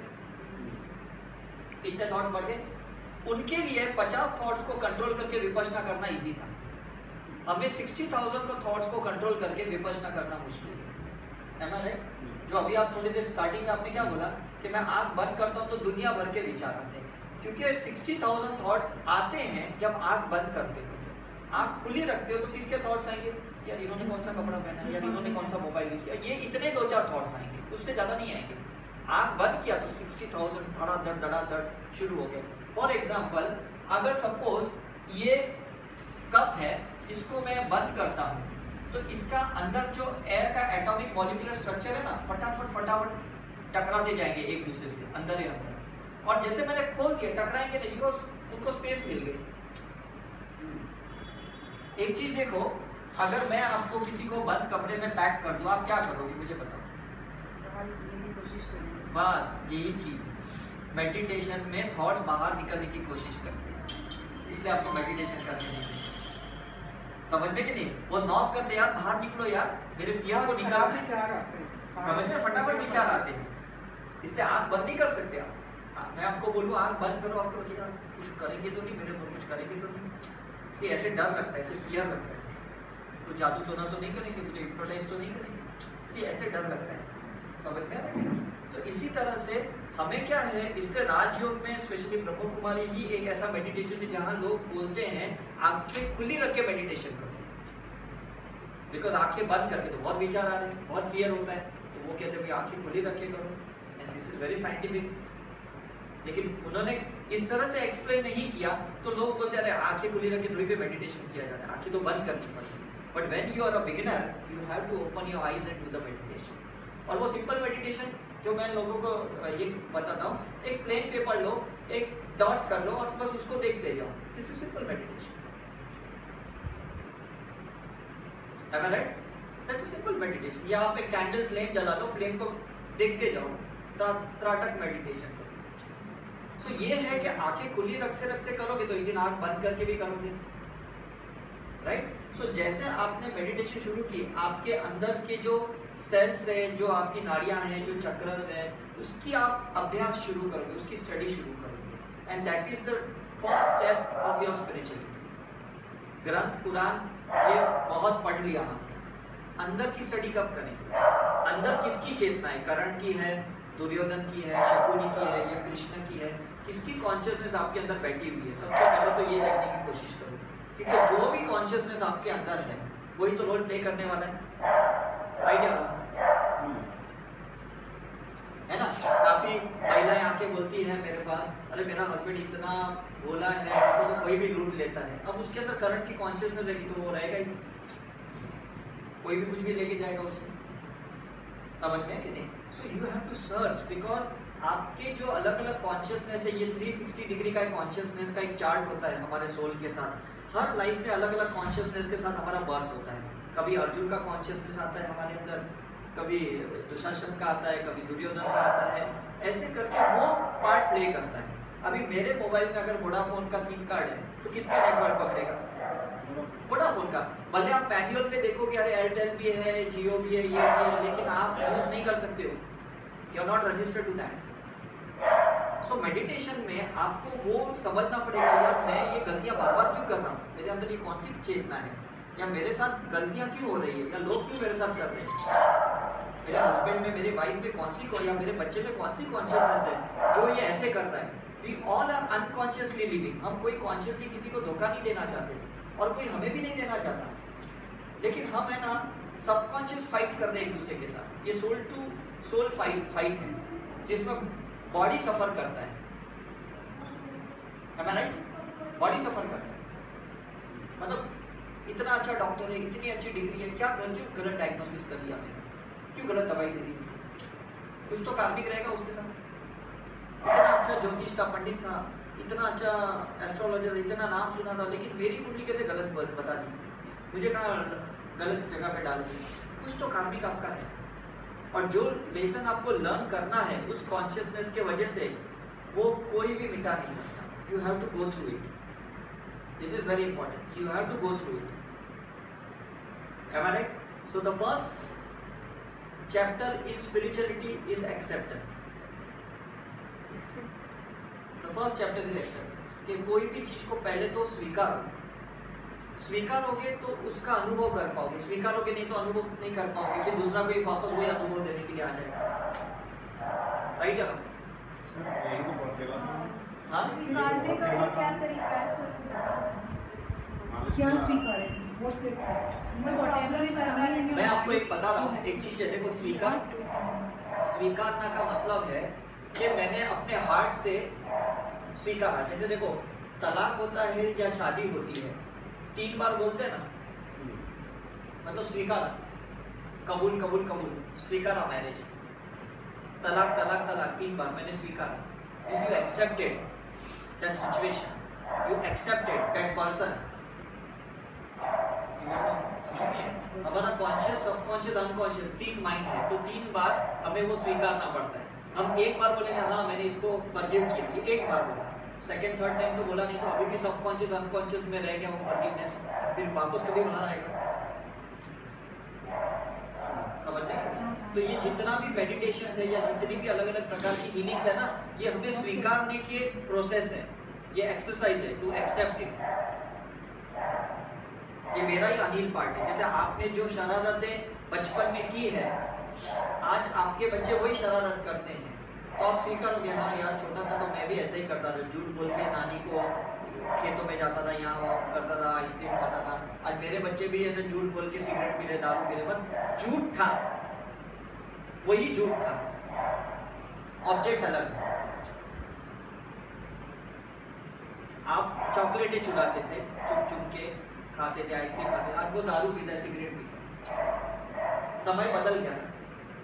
इतने थॉट्स बढ़ गए। उनके लिए 50 थॉट्स को कंट्रोल करके विपश्यना करना इजी था, हमें 60,000 को थॉट्स को कंट्रोल करके विपश्यना करना मुश्किल है ना राइट। जो अभी आप थोड़ी देर स्टार्टिंग में आपने क्या बोला कि मैं आंख बंद करता हूँ तो दुनिया भर के विचार आते हैं, क्योंकि 60,000 थॉट्स आते हैं जब आंख बंद करते हो। आंख खुली रखते हो तो किसके थॉट्स आएंगे, यार इन्होंने कौन सा कपड़ा पहना, यार इन्होंने कौन सा मोबाइल यूज किया, ये इतने 2-4 थॉट्स आएंगे, उससे ज्यादा नहीं आएंगे। आंख बंद किया तो 60,000 धड़ाधड़ शुरू हो गए। फॉर एग्जाम्पल, अगर सपोज ये कप है, इसको मैं बंद करता हूँ तो इसका अंदर जो एयर का एटॉमिक मॉलिक्यूलर स्ट्रक्चर है ना, फटाफट टकराते जाएंगे एक दूसरे से अंदर ही अंदर, और जैसे मैंने खोल दिया टकराएंगे नहीं, बिकॉज उनको स्पेस मिल गई। एक चीज देखो, अगर मैं आपको किसी को बंद कमरे में पैक कर दूं, आप क्या करोगे मुझे बताओ। बस यही चीज है, मेडिटेशन में थॉट्स बाहर निकलने की कोशिश करते हैं, इसलिए आपको मेडिटेशन करने नहीं, समझने के नहीं। वो नॉक करते यार बाहर निकलो यार, मेरे फियर को निकाल, समझ में फटाफट विचार आते हैं, इसलिए आंख बंद नहीं कर सकते आप। मैं आपको बोलूँ आंख बंद करो, आपको यार कुछ करेंगे तो नहीं, मेरे को कुछ करेंगे तो नहीं, ऐसे डर लगता है, ऐसे फियर लगता है, तो जादू टोना तो नहीं करेंगे, मुझे हिप्नोटाइज तो नहीं करेंगे, ऐसे डर लगता है, समझ में आ रहा है। तो इसी तरह से हमें क्या है, इसलिए राजयोग में स्पेशली ब्रह्म कुमारी ही एक ऐसा मेडिटेशन है जहाँ लोग बोलते हैं आंखें खुली रख के मेडिटेशन करो, बिकॉज आंखें बंद करके तो बहुत विचार आ रहे हैं, बहुत फियर होता है, तो वो कहते हैं आंखें खुली रख के करो, and this is very scientific. लेकिन उन्होंने इस तरह से एक्सप्लेन नहीं किया तो लोग बोलते हैं आंखें खुली रख के थोड़ी पे मेडिटेशन किया जाता है, आंखें तो बंद करनी पड़ती है। But when you are a beginner you have to open your eyes and do the meditation. और वो सिंपल मेडिटेशन जो मैं लोगों को ये बताता हूँ, एक प्लेन पेपर लो, एक डॉट कर लो और बस उसको देखते जाओ, this is simple meditation, am I right? That's a simple meditation. या आप एक कैंडल फ्लेम जला लो, फ्लेम को देखते जाओ, त्राटक मेडिटेशन करो। सो ये है कि आंखें खुली रखते रखते करोगे तो एक दिन आंख बंद करके भी करोगे, राइट। सो जैसे आपने मेडिटेशन शुरू की, आपके अंदर के जो सेल्स है, जो आपकी नाड़ियां हैं, जो चक्रस है, उसकी आप अभ्यास शुरू करोगे, उसकी स्टडी शुरू करोगे, and that is the first step of your spirituality. ग्रंथ कुरान ये बहुत पढ़ लिया हमने, अंदर की स्टडी कब करेंगे? अंदर किसकी चेतना है? कर्ण की है, दुर्योधन की है, शकुनी की है या कृष्ण की है? किसकी कॉन्शियसनेस आपके अंदर बैठी हुई है? सबसे पहले तो ये देखने की कोशिश करो, क्योंकि जो भी कॉन्शियसनेस आपके अंदर है वही तो रोल प्ले करने वाला है, राइट या रॉन्ग? है ना? काफी महिलाएं आके बोलती है मेरे पास, अरे मेरा हस्बैंड इतना भोला है, उसको तो कोई भी लूट लेता है। अब उसके अंदर करंट की कॉन्शियसनेस रहेगी तो वो रहेगा ही, कोई भी कुछ भी लेके जाएगा उससे, समझ में है कि नहीं? So you have to search, because आपके जो अलग अलग कॉन्शियसनेस है, ये 360 डिग्री का कॉन्शियसनेस का एक चार्ट होता है हमारे सोल के साथ। हर लाइफ में अलग अलग कॉन्शियसनेस के साथ हमारा बर्थ होता है। कभी अर्जुन का कॉन्शियसनेस आता है हमारे अंदर, कभी दुशासन का आता है, कभी दुर्योधन का आता है, ऐसे करके वो पार्ट प्ले करता है। अभी मेरे मोबाइल में अगर वोडाफोन का सिम कार्ड है तो किसका नेटवर्क पकड़ेगा? वोडाफोन का। भले आप मैनुअल में देखोगे अरे एयरटेल भी है, जियो भी है, ये भी है, लेकिन आप यूज नहीं कर सकते हो, you are not registered to that. So meditation में आपको वो समझना पड़ेगा, यार मैं ये गलतियां बार बार क्यों कर रहा हूँ, मेरे अंदर ये कौन सी चेतना है, या मेरे साथ गलतियां क्यों हो रही है, या लोग क्यों मेरे साथ कर रहे हैं, मेरे हस्बैंड में, मेरी वाइफ में कौन सी, या मेरे बच्चे में कौन सी कॉन्शियसनेस है जो ये ऐसे कर रहा है। We all are unconsciously living. हम कोई कॉन्शियसली किसी को धोखा नहीं देना चाहते और कोई हमें भी नहीं देना चाहता, लेकिन हम है ना सबकॉन्शियस फाइट कर रहे हैं एक दूसरे के साथ। ये सोल टू सोल फाइट है जिसमें बॉडी सफर करता है, राइट? बॉडी सफर करता है, मतलब इतना अच्छा डॉक्टर है, इतनी अच्छी डिग्री है, क्या क्यों गलत डायग्नोसिस कर लिया मैंने, क्यों गलत दवाई दे दी, कुछ तो कार्मिक रहेगा उसके साथ। इतना अच्छा ज्योतिष था, पंडित था, इतना अच्छा एस्ट्रोलॉजर, इतना नाम सुना था, लेकिन मेरी कुंडली कैसे गलत बता दी, मुझे कहाँ गलत जगह पे डाल दी, कुछ तो कार्मिक आपका है। और जो लेसन आपको लर्न करना है उस कॉन्शियसनेस के वजह से, वो कोई भी मिटा नहीं सकता। You have to go through it, this is very important, you have to go through it, am I right? So the first chapter in spirituality is acceptance. The first chapter is acceptance, कि कोई भी चीज को पहले तो स्वीकारोगे तो उसका अनुभव कर पाओगे, स्वीकारोगे नहीं तो अनुभव नहीं कर पाओगे, फिर दूसरा कोई वापस वही अनुभव देने के लिए आ जाएगा, राइट है? यही तो बात है। हाँ, स्वीकारने का क्या तरीका है सर? क्या स्वीकारें? What to accept? मैं आपको एक बता रहा हूँ, एक चीज है, देखो स्वीकारना का मतलब है कि मैंने अपने हार्ट से स्वीकारा। जैसे देखो तलाक होता है या शादी होती है, 3 बार बोलते हैं ना, मतलब स्वीकारा, कबूल कबूल कबूल, स्वीकारा मैरिज, तलाक तलाक तलाक, 3 बार मैंने स्वीकारा। If you accepted that situation, you accepted that person, हमारा कॉन्शियस, सबकॉन्शियस, अनकॉन्शियस 3 माइंड है, तो 3 बार हमें वो स्वीकारना पड़ता है। हम एक बार बोलेंगे हाँ मैंने इसको फॉरगिव किया, ये एक बार बोला, सेकंड थर्ड टाइम तो बोला नहीं, तो अभी भी सबकॉन्शियस अनकॉन्शियस में रह गया वो फॉरगिवनेस, फिर वापस कभी बाहर आएगा, समझ में? तो ये जितना भी मेडिटेशन है या जितनी भी अलग अलग प्रकार की हीलिंग्स है ना, ये हमें स्वीकारने की प्रोसेस है, ये एक्सरसाइज है टू एक्सेप्ट इट। ये मेरा ही अनिल पार्ट है। जैसे आपने जो शरारतें बचपन में की है, आज आपके बच्चे वही शरारत करते हैं, तो आप स्वीकारोगे हाँ यार छोटा था तो मैं भी ऐसे ही करता था, झूठ बोल के नानी को खेतों में जाता था, यहाँ वहाँ करता था, आइसक्रीम खाता था। आज मेरे बच्चे भी है ना झूठ बोल के सिगरेट पी रहे, दारू पी रहे, पर झूठ था, वही झूठ था, ऑब्जेक्ट अलग था। आप चॉकलेटें चुराते थे, चुप चुप के खाते थे, आइसक्रीम खाते थे, आज वो दारू पीता है, सिगरेट पीता है, समय बदल गया ना,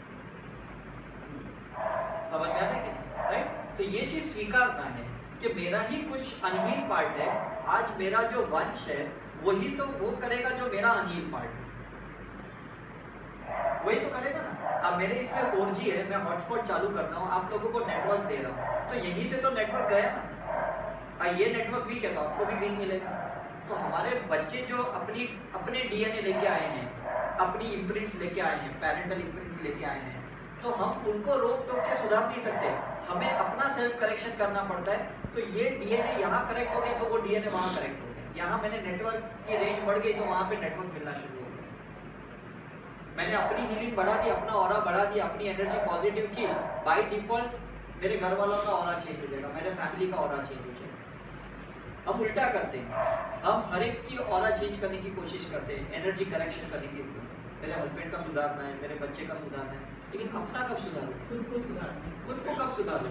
समझ में आ रहा है कि राइट? तो ये चीज स्वीकारना है कि मेरा ही कुछ अनहील पार्ट है, आज मेरा जो वंश है वही तो वो करेगा जो मेरा अनहील पार्ट है, वही तो करेगा ना। अब मेरे इसमें 4G है, मैं हॉटस्पॉट चालू करता हूँ, आप लोगों को नेटवर्क दे रहा हूँ, तो यहीं से तो नेटवर्क गया ना। ये नेटवर्क वीक है तो आपको भी वीक मिलेगा। तो हमारे बच्चे जो अपने DNA लेके आए हैं, अपनी इम्प्रिंट्स लेके आए हैं, पेरेंटल इम्प्रिंट्स लेके आए हैं, तो हम उनको रोक टोक के सुधार नहीं सकते, हमें अपना सेल्फ करेक्शन करना पड़ता है। तो ये DNA यहाँ करेक्ट हो गया तो वो DNA वहाँ करेक्ट हो गया, यहाँ मैंने नेटवर्क की रेंज बढ़ गई तो वहाँ पे नेटवर्क मिलना शुरू हो गया। मैंने अपनी हीलिंग बढ़ा दी, अपना ऑरा बढ़ा दिया, अपनी एनर्जी पॉजिटिव की, बाय डिफॉल्ट मेरे घर वालों का ऑरा चेंज हो जाएगा, मेरे फैमिली का ऑरा चेंज हो जाएगा। हम उल्टा करते हैं, हम हर एक की ऑरा चेंज करने की कोशिश करते हैं, एनर्जी करेक्शन करने की। मेरे हस्बैंड का सुधारना है, मेरे बच्चे का सुधारना है, लेकिन अपना कब सुधारो? खुद को सुधारना, खुद को कब सुधारो?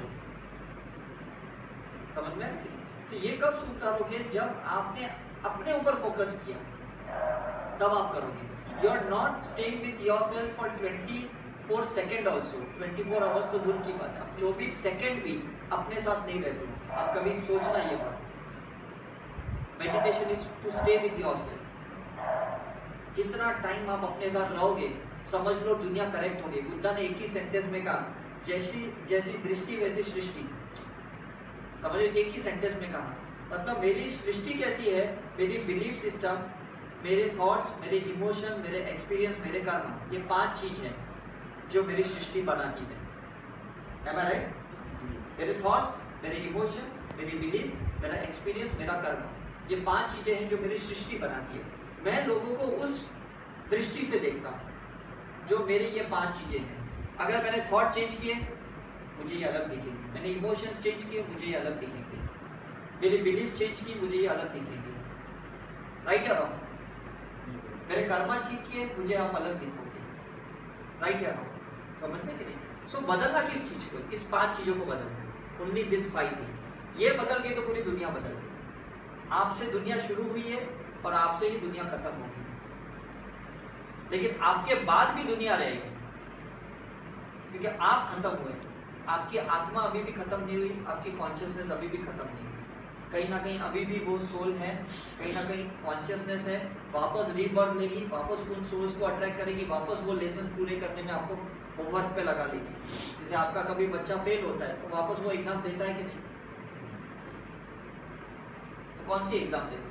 समझ में? तो ये कब सुधारोगे? जब आपने अपने ऊपर फोकस किया, तब आप करोगे। You are not staying with yourself for 24 second also. 24 hours तो दूर की बात है, आप 24 सेकेंड भी अपने साथ नहीं रहते। आप कभी सोचना ये बात, meditation is to stay with yourself. जितना टाइम आप अपने साथ रहोगे, समझ लो दुनिया करेक्ट होगी। बुद्धा ने एक ही सेंटेंस में कहा, जैसी दृष्टि वैसी सृष्टि। समझ, एक ही सेंटेंस में कहा, मतलब मेरी सृष्टि कैसी है, मेरी बिलीफ सिस्टम, मेरे थॉट्स, मेरे इमोशन, मेरे एक्सपीरियंस, मेरे कर्म, ये 5 चीज हैं जो मेरी सृष्टि बनाती है। Am I right? मेरे थॉट्स, मेरे इमोशंस, मेरी बिलीफ, मेरा एक्सपीरियंस, मेरा कर्म, ये 5 चीजें हैं जो मेरी सृष्टि बनाती है। मैं लोगों को उस दृष्टि से देखता हूँ जो मेरी ये 5 चीजें हैं। अगर मैंने थॉट चेंज किए, मुझे ये अलग दिखेंगे। मैंने इमोशंस चेंज किए, मुझे ये अलग दिखेंगे। मेरी बिलीफ चेंज की, मुझे ये अलग दिखेंगे। राइट या रॉन्ग? मेरे कर्मा ठीक किए, मुझे आप अलग दिखोगे। राइट या रॉन्ग? समझ में कि नहीं? सो बदलना किस चीज को? इस 5 चीजों को बदलना। Only this 5 things. ये बदल गई तो पूरी दुनिया बदल गई। आपसे दुनिया शुरू हुई है और आपसे ही दुनिया खत्म होगी, लेकिन आपके बाद भी दुनिया रहेगी, क्योंकि आप खत्म हुए। आपकी आत्मा अभी भी खत्म नहीं हुई, आपकी कॉन्शियसनेस अभी भी खत्म नहीं हुई। कहीं ना कहीं अभी भी वो सोल है, कहीं ना कहीं कॉन्शियसनेस है, वापस रीबर्थ लेगी, वापस उन सोल्स को अट्रैक्ट करेगी, वापस वो लेसन पूरे करने में आपको होमवर्क पे लगा लेगी। जैसे आपका कभी बच्चा फेल होता है तो वापस वो एग्जाम देता है कि नहीं? तो कौन सी एग्जाम देगा?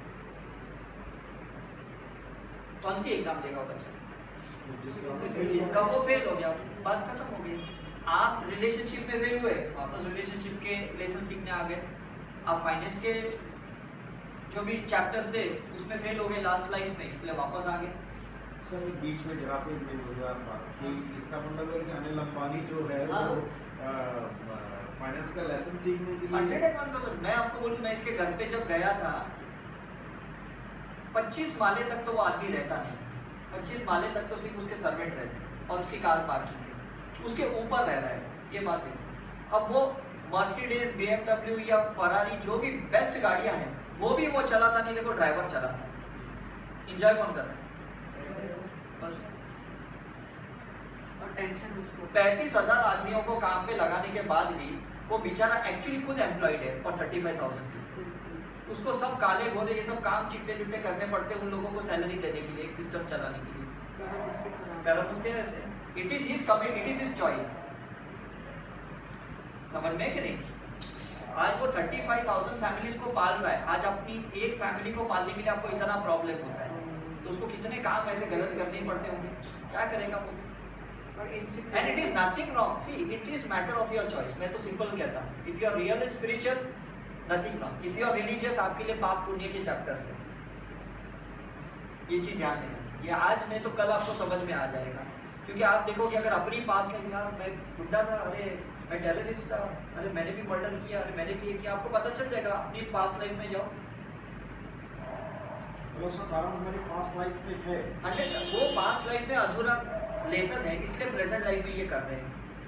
कौन सी एग्जाम देगा वो बच्चा? जिसका वो फेल हो गया, बात खत्म हो गई। आप रिलेशनशिप में फेल हुए, वापस रिलेशनशिप के लेसन सीखने आ गए। आप फाइनेंस के जो भी चैप्टर्स थे उसमें फेल हो गए लास्ट लाइफ में, इसलिए वापस आ गए। सर बीच में जरा से बात कि इसका मतलब है कि अनिल अंबानी जो है वो फाइनेंस का लेसन सीखने के लिए 101%। मैं आपको बोलूं, मैं इसके घर पे जब गया था, 25 माले तक तो वो आदमी रहता नहीं। 25 माले तक तो सिर्फ उसके सर्वेंट रहते और उसकी कार पार्किंग है, उसके ऊपर रह रहा है, ये बात है। अब वो मर्सिडीज, BMW या फरारी जो भी बेस्ट गाड़ियां हैं, वो भी वो चलाता नहीं, देखो ड्राइवर चलाता है। एंजॉय कौन कर रहा है? बस। और टेंशन उसको 35,000 आदमियों को काम पे लगाने के बाद भी वो बेचारा एक्चुअली खुद एम्प्लॉयड है फॉर 35,000। उसको सब काले घोले ये सब काम चिट्टे चिट्टे करने पड़ते हैं उन लोगों को सैलरी देने के लिए, एक सिस्टम चलाने के लिए। कर्म उसके ऐसे, it is his commit, it is his choice. समझ में कि नहीं? आज वो 35,000 फैमिलीज को पाल रहा है। आज अपनी एक फैमिली को पालने के लिए आपको इतना प्रॉब्लम होता है, तो उसको कितने काम ऐसे गलत करने पड़ते होंगे, क्या करेगा वो? And it is nothing wrong. See, it is matter of your choice. मैं तो सिंपल कहता हूँ, if you are real spiritual, nothing wrong. If you are religious, आपके लिए पाप पुण्य के चैप्टर्स है। ये चीज ध्यान देना, ये आज नहीं तो कल आपको समझ में आ जाएगा। क्योंकि आप देखोगे अगर अपनी पास में, यार मैं गुंडा था, अरे मैं टेररिस्ट था, अरे मैंने भी मर्डर किया, अरे मैंने भी ये किया, आपको पता चल जाएगा। अपनी पास्ट लाइफ में जाओ, उसका कारण हमारी पास्ट लाइफ में है। वो पास्ट लाइफ में अधूरा लेसन है, इसलिए प्रेजेंट लाइफ में ये कर रहे हैं।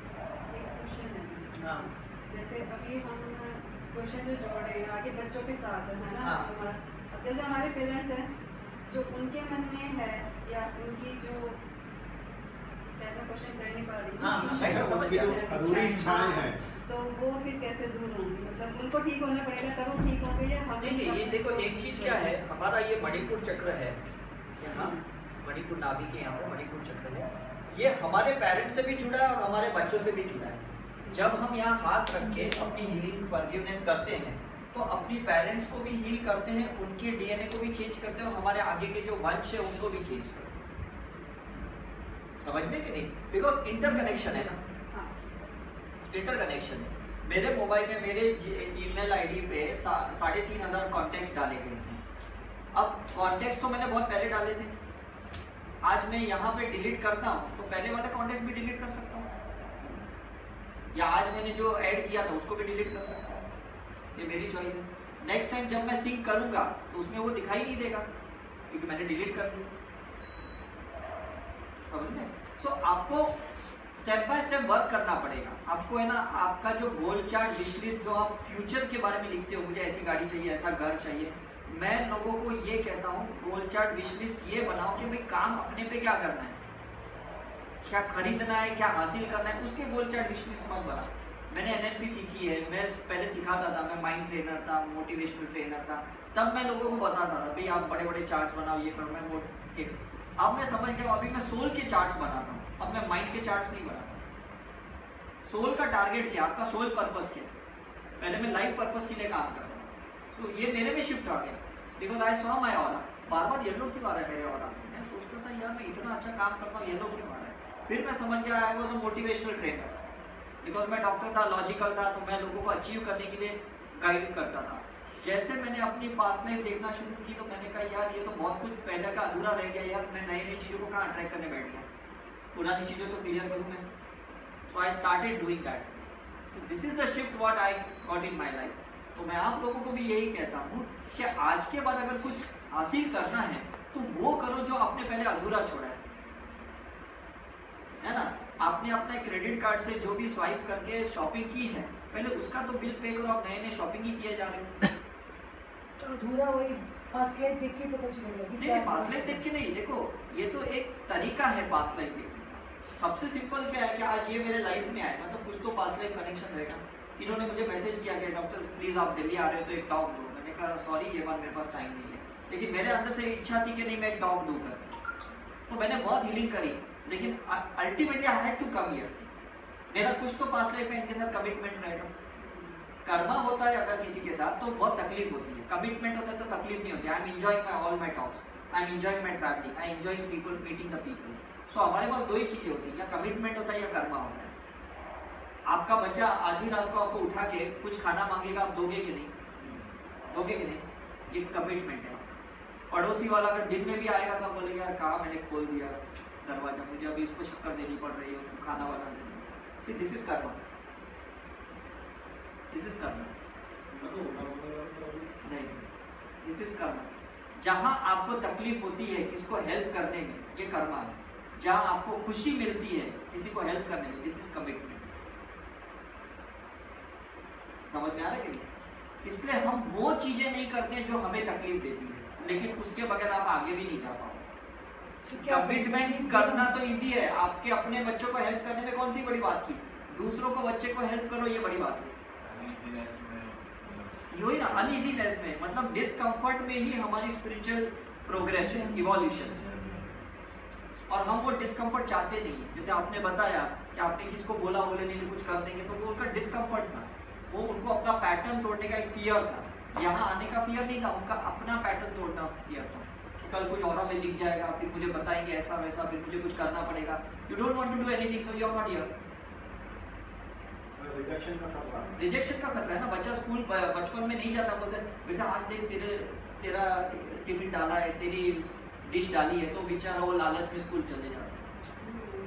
हाँ, जैसे अभी हम क्वेश्चन जो जोड़ रहे हैं आगे बच्चों के साथ है ना, हाँ। अब जैसे हमारे पेरेंट्स हैं जो उनके मन में है या उनकी जो शायद मैं क्वेश्चन कर नहीं पा रही, हाँ, उनकी शायद इच्छाएं, समझ गया। अधूरी इच्छाएं हैं, तो वो फिर कैसे दूर होंगी? मतलब उनको ठीक होना पड़ेगा तब वो ठीक होंगे या हम? नहीं, ये देखो एक चीज क्या है, हमारा ये मणिपुर चक्र है यहाँ, मणिपुर नाभि के यहाँ पे मणिपुर चक्र है। ये हमारे पेरेंट्स से भी जुड़ा है और हमारे बच्चों से भी जुड़ा है। जब हम यहाँ हाथ रख के अपनी हीलिंग फॉरगिवनेस करते हैं तो अपनी पेरेंट्स को भी हील करते हैं, उनके डीएनए को भी चेंज करते हैं और हमारे आगे के जो वंश है उनको भी चेंज करते हैं। समझ में कि नहीं? बिकॉज इंटरकनेक्शन है ना, इंटरकनेक्शन है। मेरे मोबाइल में मेरे ईमेल आईडी पे 3,500 कॉन्टेक्ट्स डाले गए हैं। अब कॉन्टेक्ट्स तो मैंने बहुत पहले डाले थे, आज मैं यहाँ पे डिलीट करता हूँ तो पहले वाले कॉन्टेक्ट्स भी डिलीट कर सकता हूँ, या आज मैंने जो ऐड किया था उसको भी डिलीट कर सकता हूँ, ये मेरी चॉइस है। नेक्स्ट टाइम जब मैं सिंक करूंगा तो उसमें वो दिखाई नहीं देगा क्योंकि मैंने डिलीट कर दिया। समझ में? सो आपको स्टेप बाय स्टेप वर्क करना पड़ेगा। आपको है ना, आपका जो गोल चार्ट विश लिस्ट जो आप फ्यूचर के बारे में लिखते हो, मुझे ऐसी गाड़ी चाहिए, ऐसा घर चाहिए, मैं लोगों को ये कहता हूँ गोल चार्ट विश लिस्ट ये बनाओ कि भाई काम अपने पे क्या करना है, क्या खरीदना है, क्या हासिल करना है, उसके गोल चार्ट विश लिस्ट मत बनाओ। मैंने एनएलपी सीखी है, मैं पहले सिखाता था, मैं माइंड ट्रेनर था, मोटिवेशनल ट्रेनर था, तब मैं लोगों को बताता था भाई आप बड़े बड़े चार्ट्स बनाओ, ये करो। मैं अब मैं समझ गया, अभी मैं सोल के चार्ट्स बनाता हूँ, अब मैं माइंड के चार्ट्स नहीं बनाता। सोल का टारगेट क्या, आपका सोल पर्पस क्या, पहले मैं लाइफ पर्पस के लिए काम करता था। तो ये मेरे में शिफ्ट आ गया because I saw my aura, बार बार येलो क्यों आ रहा है मेरे ऑरा में। मैं सोचता था यार मैं इतना अच्छा काम करता हूँ, येलो क्यों आ रहा है। फिर मैं समझ गया I was a motivational trainer, because मैं डॉक्टर था, लॉजिकल था, तो मैं लोगों को अचीव करने के लिए गाइड करता था। जैसे मैंने अपनी पास्ट लाइफ देखना शुरू की तो मैंने कहा यार ये तो बहुत कुछ पहले का अधूरा रह गया यार, मैं नई नई चीज़ों को कहाँ अट्रैक्ट करने बैठ गया, पुरानी चीज़ों तो क्लियर करूँ मैं। So I started doing that. So this is the shift what I got in my life. तो मैं आप लोगों को भी यही कहता हूँ कि आज के बाद अगर कुछ हासिल करना है तो वो करो जो आपने पहले अधूरा छोड़ा है ना। आपने अपने क्रेडिट कार्ड से जो भी स्वाइप करके शॉपिंग की है, पहले उसका तो बिल पे करो। आप नए नए शॉपिंग ही किए जा रहे हो तो अधूरा वही पास्ट लाइफ देख के पता चलेगा कि नहीं, पास्ट लाइफ देख के नहीं। देखो ये तो एक तरीका है पास्ट लाइफ देखने का। सबसे सिंपल क्या है कि आज ये मेरे लाइफ में आए, मतलब कुछ तो पास्ट लाइफ कनेक्शन रहेगा। इन्होंने मुझे मैसेज किया कि डॉक्टर प्लीज आप दिल्ली आ रहे हो तो एक टॉक दो। मैंने कहा सॉरी ये बार मेरे पास टाइम नहीं है, लेकिन मेरे अंदर से इच्छा थी कि नहीं मैं एक टॉक दूँ कर। तो मैंने बहुत हीलिंग करी, लेकिन ultimately I had to come here. मेरा कुछ तो पास्ट लाइफ में इनके साथ कमिटमेंट रहेगा। कर्मा होता है अगर किसी के साथ तो बहुत तकलीफ होती है, कमिटमेंट होता है तो तकलीफ नहीं होती। I am enjoying my all my talks, I am enjoying my travelling, I enjoying people, meeting the people. So हमारे पास दो ही चीज़ें होती हैं, या कमिटमेंट होता है या कर्मा होता है। आपका बच्चा आधी रात को आपको उठा के कुछ खाना मांगेगा, आप दोगे कि नहीं? दोगे कि नहीं? ये कमिटमेंट है। पड़ोसी वाला अगर दिन में भी आएगा तो आप बोलेंगे यार कहाँ मैंने खोल दिया दरवाजा, मुझे अभी इसको शक्कर देनी पड़ रही है, उसको खाना वाला देना। See this is karma, this is karma. नहीं, दिस इज कर्मा। जहाँ आपको तकलीफ होती है किसको हेल्प करने में, ये कर्मा है। जहाँ आपको खुशी मिलती है किसी को हेल्प करने में, दिस इज कमिटमेंट। समझ में आ रहा है कि नहीं? इसलिए हम वो चीजें नहीं करते जो हमें तकलीफ देती है, लेकिन उसके बगैर आप आगे भी नहीं जा पाओगे। कमिटमेंट करना तो इजी है, आपके अपने बच्चों को हेल्प करने में कौन सी बड़ी बात की, दूसरों को बच्चे को हेल्प करो ये बड़ी बात है। यही ना, अनइजीनेस में, मतलब डिस्कम्फर्ट में ही हमारी स्पिरिचुअल प्रोग्रेस है, इवोल्यूशन। और हम वो डिस्कम्फर्ट चाहते नहीं है। जैसे आपने बताया कि आपने किसको बोला बोले नहीं कुछ कर देंगे, तो वो उनका डिस्कम्फर्ट था, वो उनको अपना पैटर्न तोड़ने का एक फियर था। यहाँ आने का फियर नहीं था, उनका अपना पैटर्न तोड़ना फियर था। कल कुछ और में दिख जाएगा, फिर मुझे बताएंगे ऐसा वैसा, फिर मुझे कुछ करना पड़ेगा। You don't want to do anything, so you are not here. Rejection का खतरा, रिजेक्शन का खतरा है ना। बच्चा स्कूल बचपन में नहीं जाता, बोलते बेटा आज देख तेरा टिफिन डाला है, तेरी डिश डाली है, तो बेचारा वो लालच में स्कूल चले जाता है।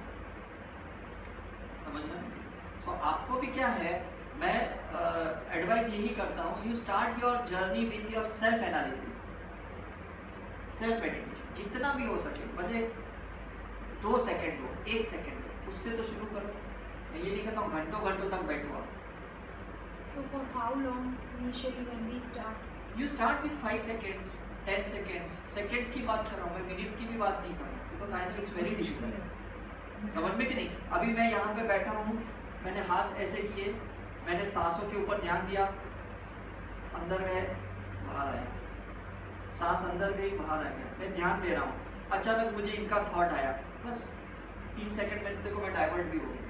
समझना? सो आपको भी क्या है, मैं एडवाइस यही करता हूँ, you start your journey with your self analysis, self meditation. जितना भी हो सके, भले 2 सेकेंड हो, 1 सेकेंड हो, उससे तो शुरू करो। मैं ये नहीं कहता हूँ घंटों घंटों तक बैठो आप। So for how long initially when we start? You start with 5 seconds, 10 seconds, seconds की बात कर रहा हूँ मैं, मिनट्स की भी बात नहीं कर रहा हूँ, because I know it's very difficult। समझ में कि नहीं? अभी मैं यहाँ पे बैठा हूँ, मैंने हाथ ऐसे किए, मैंने सांसों के ऊपर ध्यान दिया, अंदर गए बाहर आए, सांस अंदर गई बाहर आ गया, मैं ध्यान दे रहा हूँ। अचानक मुझे इनका थॉट आया, बस 3 सेकंड में देखो मैं डाइवर्ट भी हो गया।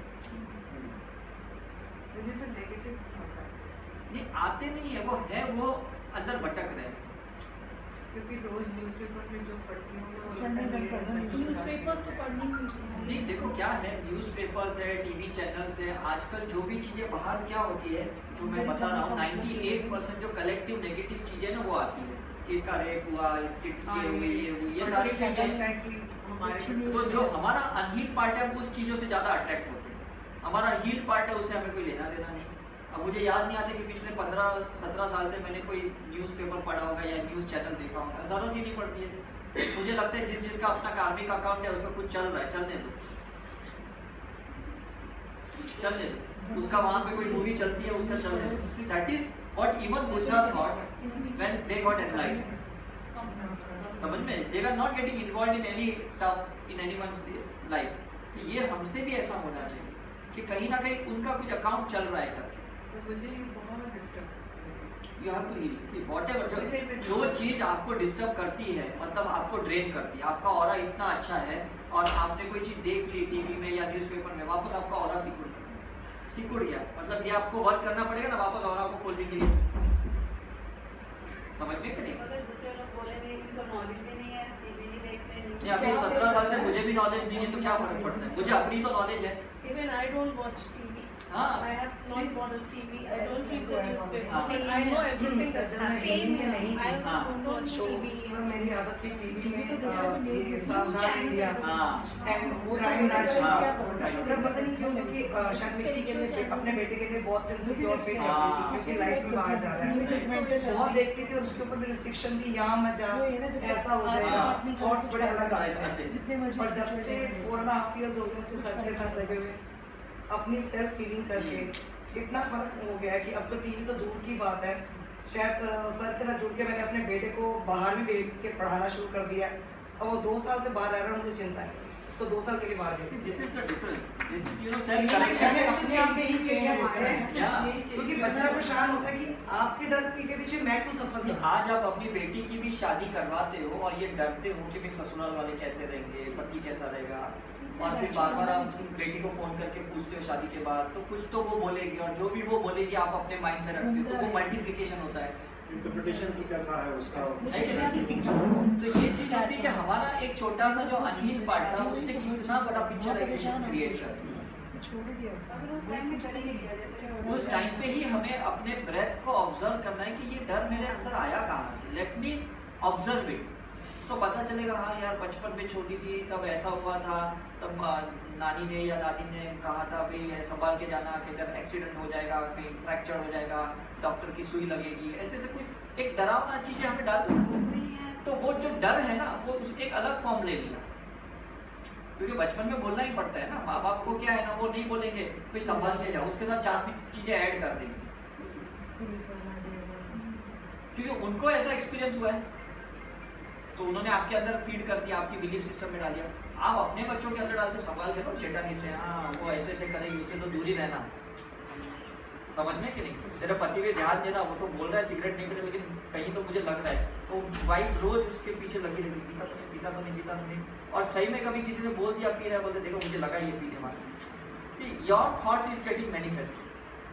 मुझे तो नेगेटिव आता है नहीं आते नहीं है, वो अंदर भटक रहे हैं। क्योंकि रोज न्यूज़पेपर में जो पढ़ती हूँ न्यूज़पेपर्स तो पढ़नी नहीं चाहिए। नहीं देखो क्या है, न्यूज़पेपर्स है, टीवी चैनल्स है, आजकल जो भी चीजें बाहर क्या होती है, जो मैं बता रहा हूँ 98% जो कलेक्टिव नेगेटिव चीजें ना वो आती है कि इसका रेप हुआ, इसकी ये हुई, ये सारी चीजें। तो जो हमारा अनहील्ड पार्ट है वो उस चीजों से ज्यादा अट्रैक्ट होते हैं, हमारा हील्ड पार्ट है उससे हमें कोई लेना देना नहीं। अब मुझे याद नहीं आता कि पिछले 15-17 साल से मैंने कोई न्यूज़पेपर पढ़ा होगा या न्यूज़ चैनल देखा होगा, जरूरत ही नहीं पड़ती है। मुझे लगता है जिसका अपना कार्मिक अकाउंट है उसका कुछ चल रहा है, चलने दो, चलने दो, उसका वहां पे कोई मूवी चलती है उसका चल रहा है। That is what even Buddha thought when they got enlightened. समझ में, they were not getting involved in any stuff in anyone's life. तो ये हमसे भी ऐसा होना चाहिए कि कहीं ना कहीं उनका कुछ अकाउंट चल रहा है करके। मुझे बहुत disturb, you have to heal. See whatever जो चीज आपको डिस्टर्ब करती है, मतलब आपको ड्रेन करती है, आपका ऑरा इतना अच्छा है और आपने कोई चीज देख ली टीवी में या न्यूज़पेपर में, वापस आपका ऑरा सिकुड़ गया, मतलब ये आपको वर्क करना पड़ेगा ना वापस ऑरा को खोलने के लिए। समझ में कि नहीं? अगर दूसरे लोग बोलेंगे इनको नॉलेज ही नहीं है, टीवी नहीं देखते, नहीं अभी 17 साल से मुझे भी नॉलेज नहीं है तो क्या फर्क पड़ता है, मुझे अपनी तो नॉलेज है। Even I don't watch TV. हाँ। I have not watched TV. I don't read the newspaper. हाँ। I know everything that's happening. Same here. I also हाँ। don't watch TV. मेरी आदत थी टीवी में न्यूज़ सावधान इंडिया हाँ। एंड वो क्राइम टाइम नाच सब पता नहीं क्यों, क्योंकि शायद मिट्टी के लिए अपने बेटे के लिए बहुत इनसिक्योर फील हाँ। करती थी क्योंकि लाइफ में बाहर जा रहा है, बहुत देखती थी और उसके ऊपर भी रिस्ट्रिक्शन थी, यहाँ मत जा, ऐसा हो जाएगा, थॉट्स बड़े अलग आ जाते हैं। और जब से 4.5 years हो गए थे सर के साथ लगे हुए, अपनी सेल्फ फीलिंग करके इतना फर्क हो गया है कि अब तो टीवी तो दूर की बात है, शायद सर के साथ जुड़ के मैंने अपने बेटे को बाहर भी भेज के पढ़ाना शुरू कर दिया है। और वो 2 साल से बाहर रह रहा है, मुझे चिंता है, उसको 2 साल के लिए बाहर भेज। This is the difference, this is you know self correction. अपने आप में ही चेंज होता है, Yeah. क्योंकि बच्चा परेशान होता है कि आपके डर के पीछे मैं क्यों सफर कि आज आप अपनी बेटी की भी शादी करवाते हो और ये डरते हो कि भाई ससुराल वाले कैसे रहेंगे, पति कैसा रहेगा, और फिर बार-बार आप बेटी को फोन करके पूछते हो शादी के बाद, तो कुछ तो वो बोलेगी और जो भी वो बोलेगी आप अपने माइंड में रखते हो, तो वो मल्टीप्लिकेशन होता है। इंटरप्रिटेशन भी कैसा है उसका, है कि नहीं? तो ये चीज होती है कि हमारा एक छोटा सा जो अनहील्ड पार्ट था उसने कितना बड़ा पिक्चराइजेशन क्रिएट कर दिया। अगर उस टाइम में करेंगे क्या, जैसे उस टाइम पे ही हमें अपने ब्रेथ को ऑब्जर्व करना है कि ये डर मेरे अंदर आया कहाँ से, लेट मी ऑब्जर्व इट, तो पता चलेगा हाँ यार बचपन में छोटी थी तब ऐसा हुआ था, तब नानी ने या दादी ने कहा था भाई संभाल के जाना कि इधर एक्सीडेंट हो जाएगा, कहीं फ्रैक्चर हो जाएगा, डॉक्टर की सुई लगेगी, ऐसे ऐसे कुछ एक डरावना चीजें हमें डाल दी, तो वो जो डर है ना वो एक अलग फॉर्म ले लिया, क्योंकि बचपन में बोलना ही पड़ता है ना, माँ बाप को क्या है ना वो नहीं बोलेंगे भाई संभाल के जाओ, उसके साथ 4 चीजें ऐड कर देंगे, क्योंकि उनको ऐसा एक्सपीरियंस हुआ है तो उन्होंने आपके अंदर फीड कर दिया, आपकी बिलीफ सिस्टम में डाल दिया। आप अपने बच्चों के अंदर डालते संभाल के लो चेटानी से, हाँ वो ऐसे ऐसे करेगी, उससे तो दूर ही रहना, समझ में कि नहीं, तेरे पति पे ध्यान देना, वो तो बोल रहा है सिगरेट नहीं पीना लेकिन कहीं तो मुझे लग रहा है, तो वाइफ रोज उसके पीछे लगी रहती, पीता तो नहीं पीता तो नहीं पीता तो नहीं, और सही में कभी किसी ने बोल दिया पी रहा है, बोलते देखो मुझे लगा ये पीने वाला। See your thoughts is getting manifested,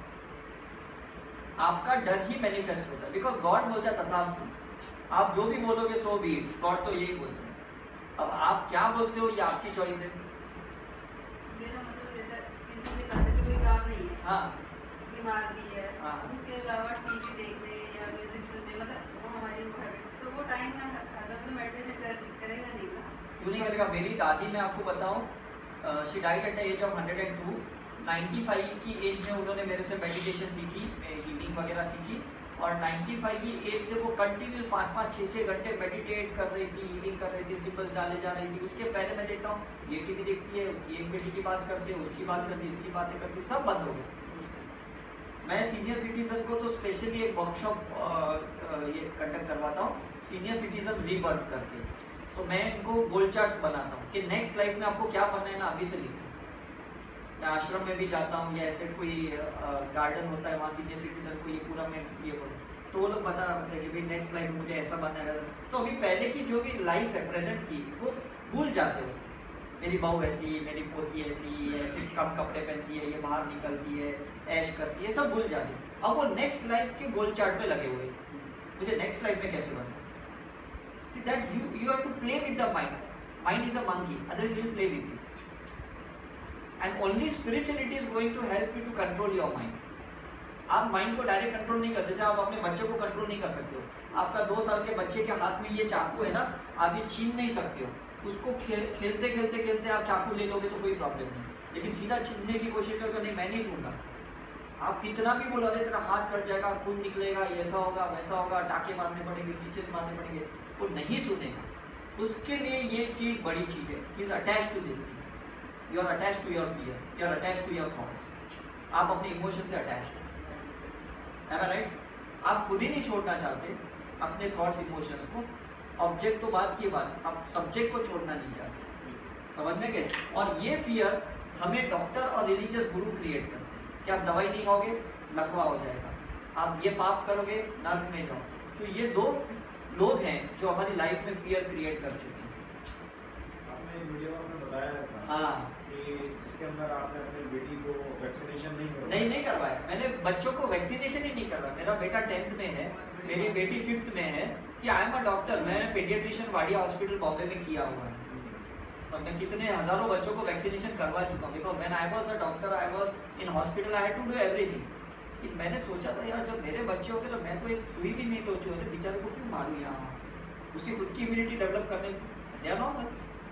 आपका डर ही मैनिफेस्ट होता है, बिकॉज गॉड बोलता है तथास्तु, आप जो भी बोलोगे सो भी, गॉड तो यही बोलते हैं। अब आप क्या बोलते हो ये आपकी चॉइस है। मेरा मतलब रहता है किसी के करने से कोई काम नहीं है, हाँ बीमार भी है, हाँ। अब उसके अलावा टीवी देखने या म्यूजिक सुनने, मतलब वो हमारी वो हैबिट, तो वो टाइम में हजम तो मेडिटेशन करेगा नहीं ना, क्यों नहीं करेगा। मेरी दादी, मैं आपको बताऊं, she died at the age of 102, 95 की एज में उन्होंने मेरे से मेडिटेशन सीखी, हीलिंग वगैरह सीखी, और 95 की एज से वो कंटिन्यू 5-5, 6-6 घंटे मेडिटेट कर रही थी, हीलिंग कर रही थी, सिंबल्स डाले जा रही थी। उसके पहले मैं देखता हूँ ये टीवी देखती है, उसकी एक बेटी की बात करती है, उसकी बात करती है, इसकी बातें करती, सब बंद हो गए। मैं सीनियर सिटीजन को तो स्पेशली एक वर्कशॉप ये कंडक्ट करवाता हूँ, सीनियर सिटीजन रीबर्थ करके, तो मैं इनको गोल चार्ट्स बनाता हूँ कि नेक्स्ट लाइफ में आपको क्या बनना है ना, अभी से लिखो। मैं आश्रम में भी जाता हूँ या ऐसे कोई गार्डन होता है वहाँ सीनियर सिटीजन को ये पूरा मैं ये बोलूँ, तो वो लोग बता रहे हैं कि भाई नेक्स्ट लाइफ में मुझे ऐसा बनना है, तो अभी पहले की जो भी लाइफ है प्रेजेंट की वो भूल जाते हो, मेरी बहू ऐसी, मेरी पोती ऐसी, ऐसे कम कपड़े पहनती है, ये बाहर निकलती है, ऐश करती है, सब भूल जाते। अब वो नेक्स्ट लाइफ के गोल चार्ट पे लगे हुए, मुझे नेक्स्ट लाइफ में कैसे बनना। See that you have to play with the mind. Mind is a monkey, others will play with you. And only spirituality is going to help you to control your mind. आप माइंड को डायरेक्ट कंट्रोल नहीं करते, जैसे आप अपने बच्चे को कंट्रोल नहीं कर सकते हो। आपका 2 साल के बच्चे के हाथ में ये चाकू है ना, आप ये छीन नहीं सकते हो। उसको खेलते खेलते खेलते आप चाकू ले लोगे तो कोई प्रॉब्लम नहीं, लेकिन सीधा छीनने की कोशिश करोगे, नहीं मैं नहीं दूंगा। आप कितना भी बोला दे, तेरा हाथ कट जाएगा, खून निकलेगा, ऐसा होगा वैसा होगा, टाके मारने पड़ेंगे, स्टिचेस मारने पड़ेंगे, वो नहीं सुनेगा। उसके लिए ये चीज बड़ी चीज है, he is attached to this thing. You are attached to your fear, you are attached to your thoughts. आप अपने इमोशन से अटैच्ड है, राइट? आप खुद ही नहीं छोड़ना चाहते अपने थॉट्स इमोशंस को। ऑब्जेक्ट तो बात की बात, आप सब्जेक्ट को छोड़ना नहीं चाहते, समझ में गए? और ये फियर हमें डॉक्टर और रिलीजियस गुरु क्रिएट करते हैं कि आप दवाई नहीं खाओगे लकवा हो जाएगा, आप ये पाप करोगे नर्क में जाओ। तो ये 2 लोग हैं जो हमारी लाइफ में फियर क्रिएट कर चुके हैं। आपने वीडियो में बताया था हाँ कि जिसके अंदर आपने अपनी बेटी को वैक्सीनेशन नहीं करवाया। मैंने बच्चों को वैक्सीनेशन ही नहीं करवाया। मेरा बेटा 10th में है, मेरी बेटी 5th में है। कि आई एम अ डॉक्टर, मैं पीडियाट्रिशियन वाडिया हॉस्पिटल बॉम्बे में किया हुआ है। सब मैं कितने हजारों बच्चों को वैक्सीनेशन करवा चुका हूँ। Because when I was a doctor, I was in hospital, I had to do everything. मैंने सोचा था यार जब मेरे बच्चे हो गए तो मैं तो एक सुई भी नहीं टोची होते, बेचारे को क्यों मारूं यहाँ से। उसकी खुद की इम्यूनिटी डेवलप करने दिया नॉर्मल,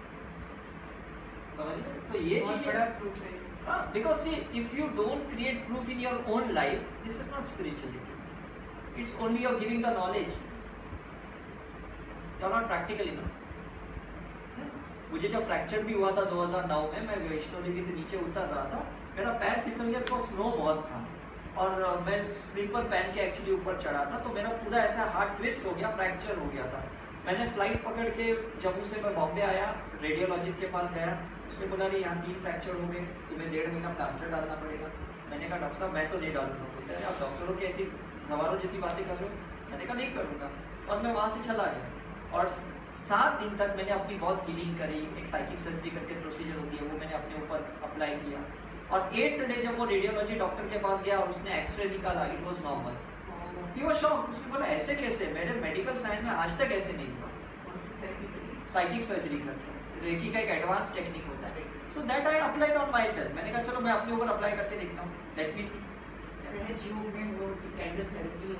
समझ रहे? तो ये चीज बड़ा प्रूफ है। हाँ, because see if you don't create proof in your own life, this is not spirituality, it's only your giving the knowledge, you are not practical enough. मुझे जब फ्रैक्चर भी हुआ था 2009 में, मैं वैष्णो देवी से नीचे उतर रहा था, मेरा पैर फिसल गया, तो स्नो बहुत था और मैं स्लीपर पहन के एक्चुअली ऊपर चढ़ा था, तो मेरा पूरा ऐसा हार्ट ट्विस्ट हो गया, फ्रैक्चर हो गया था। मैंने फ्लाइट पकड़ के जम्मू से मैं बॉम्बे आया, रेडियोलॉजिस्ट के पास गया, उसने बोला नहीं यहाँ 3 फ्रैक्चर हो गए, तुम्हें 1.5 महीना प्लास्टर डालना पड़ेगा। मैंने कहा डॉक्टर साहब मैं तो नहीं डालूंगा। बोलते हैं आप डॉक्टरों की ऐसी गवारों जैसी बातें कर रहे हो। मैंने कहा नहीं करूँगा, और मैं वहाँ से चला गया। और 7 दिन तक मैंने अपनी बहुत हीलिंग करी, एक साइकिक सर्जरी करके प्रोसीजर होती है, वो मैंने अपने ऊपर अप्लाई किया। और 8th डे जब वो रेडियोलॉजी डॉक्टर के पास गया और उसने एक्सरे निकाला, it was normal. He was shocked, उसने बोला ऐसे कैसे, मेरे मेडिकल साइंस में आज तक ऐसे नहीं हुआ। साइकिक सर्जरी करके, रेकी का एक एडवांस टेक्निक होता है। So that I applied on myself. मैंने कहा चलो मैं अपने ऊपर अप्लाई करके देखता हूँ, लेट मी सी। सहज योग में वो कैंडल थेरेपी,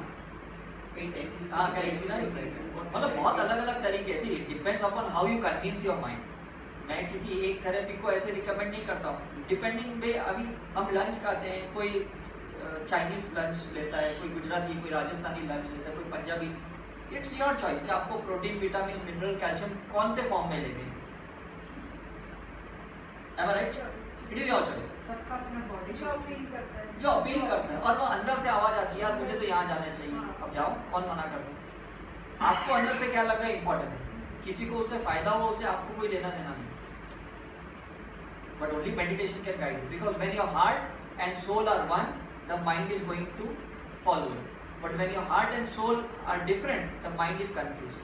मतलब बहुत अलग अलग तरीके से, depends upon how you convince your mind. मैं किसी एक थेरेपी को ऐसे रिकमेंड नहीं करता हूँ, डिपेंडिंग पे। अभी हम लंच खाते हैं, कोई चाइनीज लंच लेता है, कोई गुजराती, कोई राजस्थानी लंच लेता है, कोई पंजाबी। इट्स योर चॉइस कि आपको प्रोटीन, विटामिन, मिनरल, कैल्शियम कौन से फॉर्म में लेने हैं। Am I right? It is your choice. सबका अपना बॉडी जो अपील करता है, जो अपील करता है, और वो अंदर से आवाज आती है यार मुझे तो यहाँ जाना चाहिए, अब जाओ, कौन मना कर रहा है। आपको अंदर से क्या लग रहा है इम्पोर्टेंट है, किसी को उससे फायदा हो उससे आपको कोई लेना देना नहीं। But only meditation can guide you, because when your heart and soul are one, the mind is going to follow you. But when your heart and soul are different, the mind is confused.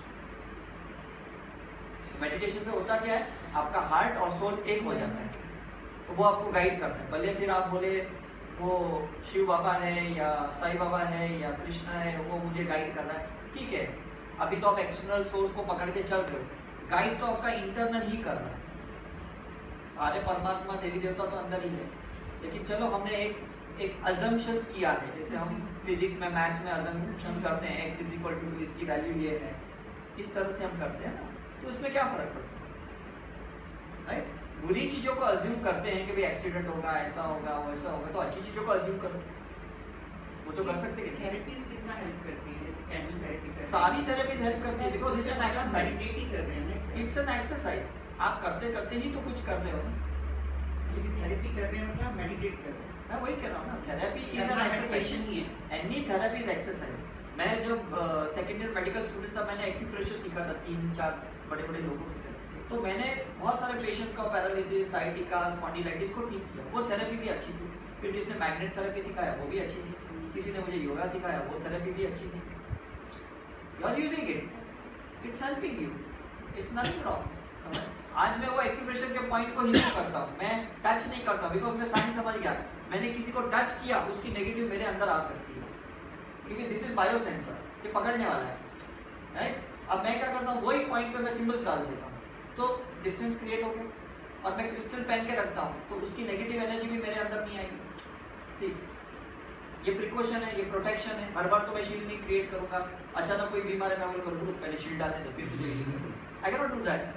मेडिटेशन से होता क्या है, आपका हार्ट और सोल एक हो जाता है, तो वो आपको गाइड करता है। भले फिर आप बोले वो शिव बाबा है या साईं बाबा है या कृष्णा है, वो मुझे गाइड कर रहा है, ठीक है। अभी तो आप एक्सटर्नल सोर्स को पकड़ के चल रहे हो, गाइड तो आपका इंटरनल ही कर रहा है। सारे परमात्मा देवी देवता तो अंदर ही है, लेकिन चलो हमने एक अजम्पशंस किया है, जैसे हम फिजिक्स में, मैथ्स में अजम्पशन करते हैं x = 2, इसकी वैल्यू ये है, इस तरह से हम करते हैं ना, तो उसमें क्या फर्क पड़ता है, राइट? बुरी चीजों को अज्यूम करते हैं कि भाई एक्सीडेंट होगा, ऐसा होगा, वैसा होगा, तो अच्छी चीजों को अज्यूम करो, वो तो कर सकते हैं। थेरेपीज कितना हेल्प करती है, जैसे कैंडल थेरेपी, सारी थेरेपीज हेल्प करती है, because it's an exercise. Meditate कर रहे हैं ना, इट्स एन एक्सरसाइज, आप करते करते ही तो कुछ कर रहे हो ना। लेकिन थेरेपी कर रहे हैं मतलब मेडिटेट कर रहे हैं। मैं वही कह रहा हूँ ना, थेरेपी इज एन एक्सरसाइज ही है। Any therapy is exercise. मैं जब सेकेंड ईयर मेडिकल स्टूडेंट था, मैंने एक्यूप्रेशर सीखा था 3-4 बड़े-बड़े लोगों से। तो मैंने बहुत सारे पेशेंट्स का पैरालिसिस, साइटिका, स्पॉन्डिलाइटिस को ठीक किया, वो थेरेपी भी अच्छी थी। फिर जिसने मैग्नेट थेरेपी सिखाया वो भी अच्छी थी, किसी ने मुझे योगा सिखाया वो थेरेपी भी अच्छी थी। You are using it, it's helping you, it's nothing wrong. आज मैं वो एक्यूप्रेशर के पॉइंट को ही नहीं करता हूँ, मैं टच नहीं करता बिकॉज मैं साइंस समझ गया, मैंने किसी को टच किया उसकी नेगेटिव मेरे अंदर आ सकती है, क्योंकि दिस इज बायो सेंसर, ये पकड़ने वाला है, राइट। अब मैं क्या करता हूँ, वही पॉइंट पे मैं सिंबल्स डाल देता हूँ, तो डिस्टेंस क्रिएट हो गया, और मैं क्रिस्टल पहन के रखता हूँ तो उसकी नेगेटिव एनर्जी भी मेरे अंदर नहीं आएगी। सी, ये प्रिकॉशन है, ये प्रोटेक्शन है। हर बार तो मैं शील्ड नहीं क्रिएट करूंगा, अचानक कोई बीमार है मैं बोलूंगा पहले शील्ड डालने दो फिर तुझे हीलिंग करूंगा, I can not do that.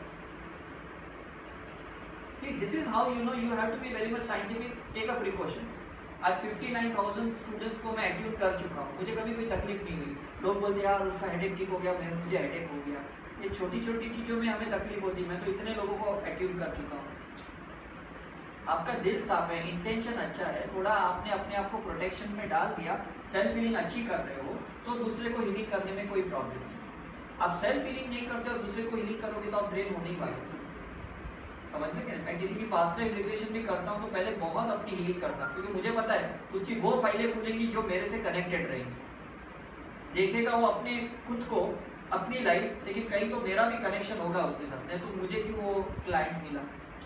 See, this is how you know you have to be very much scientific, take a precaution. आज 59,000 स्टूडेंट्स को मैं एक्टिव कर चुका हूँ, मुझे कभी कोई तकलीफ नहीं हुई। लोग बोलते यार उसका हेडेक ठीक हो गया, मुझे हेडेक हो गया, ये छोटी छोटी चीज़ों में हमें तकलीफ होती है, मैं तो इतने लोगों को एक्टिव कर चुका हूँ। आपका दिल साफ है, इंटेंशन अच्छा है, थोड़ा आपने अपने आप को प्रोटेक्शन में डाल दिया, सेल्फ हीलिंग अच्छी कर रहे हो तो दूसरे को हीलिंग करने में कोई प्रॉब्लम नहीं। आप सेल्फ हीलिंग नहीं करते और दूसरे को हीलिंग करोगे तो आप ड्रेन होने ही वाले। समझ में क्या? मैं किसी की पास्ट लाइफ रिग्रेशन भी करता हूँ तो पहले बहुत अपनी हीलिंग करता हूँ, क्योंकि मुझे पता है उसकी वो फाइलें खुलेंगी जो मेरे से कनेक्टेड रहेंगी। देखेगा वो अपने खुद को, अपनी लाइफ, लेकिन कहीं तो मेरा भी कनेक्शन होगा उसके साथ, नहीं तो मुझे क्यों वो क्लाइंट मिला,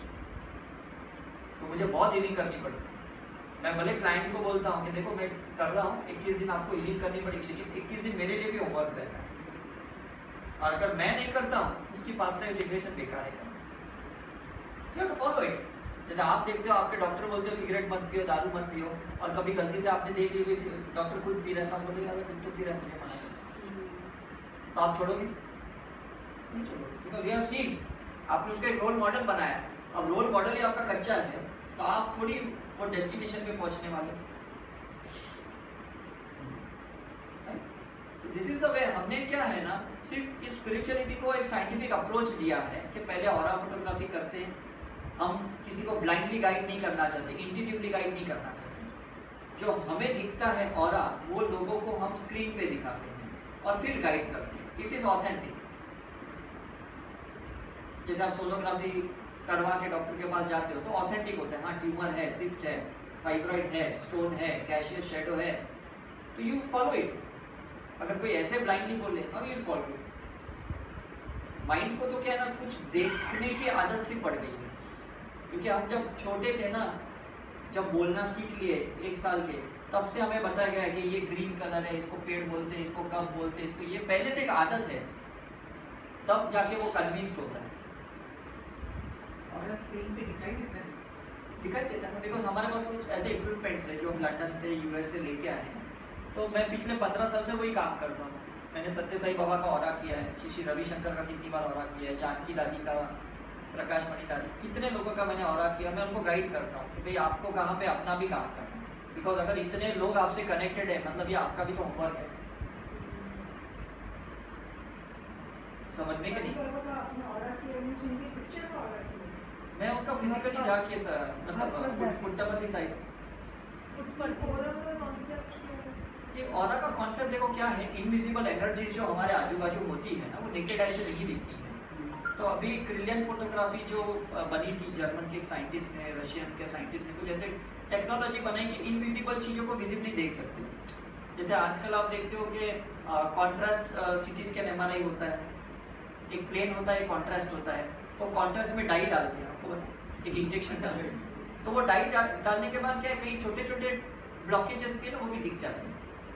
तो मुझे बहुत हीलिंग करनी पड़ती। मैं भले क्लाइंट को बोलता हूँ कि देखो मैं कर रहा हूँ 21 दिन आपको हीलिंग करनी पड़ेगी, लेकिन 21 दिन मेरे लिए भी होमवर्क रहता है, और अगर मैं नहीं करता हूँ उसकी पास्ट लाइफ रिग्रेशन बेकार है। You have to follow it. जैसे आप देखते हो आपके डॉक्टर बोलते हो सिगरेट मत पियो, दारू मत पियो, और कभी गलती से आपने देख ली डॉक्टर खुद पी रहा था, आप बोले यार खुद तो पी रहा है, मुझे मना कर, तो आप छोड़ोगे? नहीं छोड़ोगे, बिकॉज यू हैव सीन, आपने उसका एक रोल मॉडल बनाया। अब रोल मॉडल ही आपका कच्चा है तो आप थोड़ी वो डेस्टिनेशन पे पहुंचने वाले। This is the way. हमने क्या है ना, सिर्फ इस स्पिरिचुअलिटी को एक साइंटिफिक अप्रोच दिया है कि पहले ऑरा फोटोग्राफी करते हैं, हम किसी को ब्लाइंडली गाइड नहीं करना चाहते, इंट्यूटिवली गाइड नहीं करना चाहते। जो हमें दिखता है ऑरा, वो लोगों को हम स्क्रीन पे दिखाते हैं और फिर गाइड करते हैं। It is authentic. जैसे आप सोनोग्राफी करवा के डॉक्टर के पास जाते हो तो ऑथेंटिक होता है, हाँ ट्यूमर है, सिस्ट है, फाइब्रॉइड है, स्टोन है, कैशियस शैडो है, तो यू फॉलो इट। अगर कोई ऐसे ब्लाइंडली बोले और यू फॉलो इट। माइंड को तो क्या है ना, कुछ देखने की आदत सी पड़ गई है, क्योंकि हम जब छोटे थे ना, जब बोलना सीख लिए 1 साल के, तब से हमें बताया गया है कि ये ग्रीन कलर है, इसको पेड़ बोलते हैं, इसको कब बोलते हैं, इसको, ये पहले से एक आदत है, तब जाके वो कन्विंस्ड होता है। और स्क्रीन पे दिखाई देता है ना, बिकॉज हमारे पास कुछ ऐसे इक्विपमेंट्स हैं जो हम लंदन से, यूएस से लेके आए हैं। तो मैं पिछले 15 साल से वही काम करता हूँ। मैंने सत्य साई बाबा का ऑरा किया है, श्री रविशंकर का कितनी बार ऑरा किया है, जानकी दादी का, प्रकाश मणि दादी, कितने लोगों का मैंने ऑरा किया। मैं उनको गाइड करता हूँ कि भाई आपको कहाँ पे अपना भी काम करना है, बिकॉज अगर इतने लोग आपसे कनेक्टेड है मतलब ये आपका भी तो होमवर्क है। समझने के नहीं, मैं उनका फिजिकली जाके मतलब पुट्टापति साइड। ये ऑरा का कॉन्सेप्ट देखो क्या है, इनविजिबल एनर्जीज जो हमारे आजू बाजू होती है ना, वो नेकेड आई से नहीं दिखती है। तो अभी क्रिलियन फोटोग्राफी जो बनी थी, जर्मन के एक साइंटिस्ट ने, रशियन के साइंटिस्ट ने कुछ ऐसे टेक्नोलॉजी बनाई कि इनविजिबल चीज़ों को विजिबली देख सकते हो। जैसे आजकल आप देखते हो कि कॉन्ट्रास्ट सिटी स्कैन एमआरआई होता है, एक प्लेन होता है, एक कॉन्ट्रास्ट होता है, तो कॉन्ट्रास्ट में डाई डालते हैं, आपको एक इंजेक्शन डालते हैं, तो वो डाई डालने के बाद क्या है, कई छोटे छोटे ब्लॉकेजेस भी है ना, वो भी दिख जाते हैं।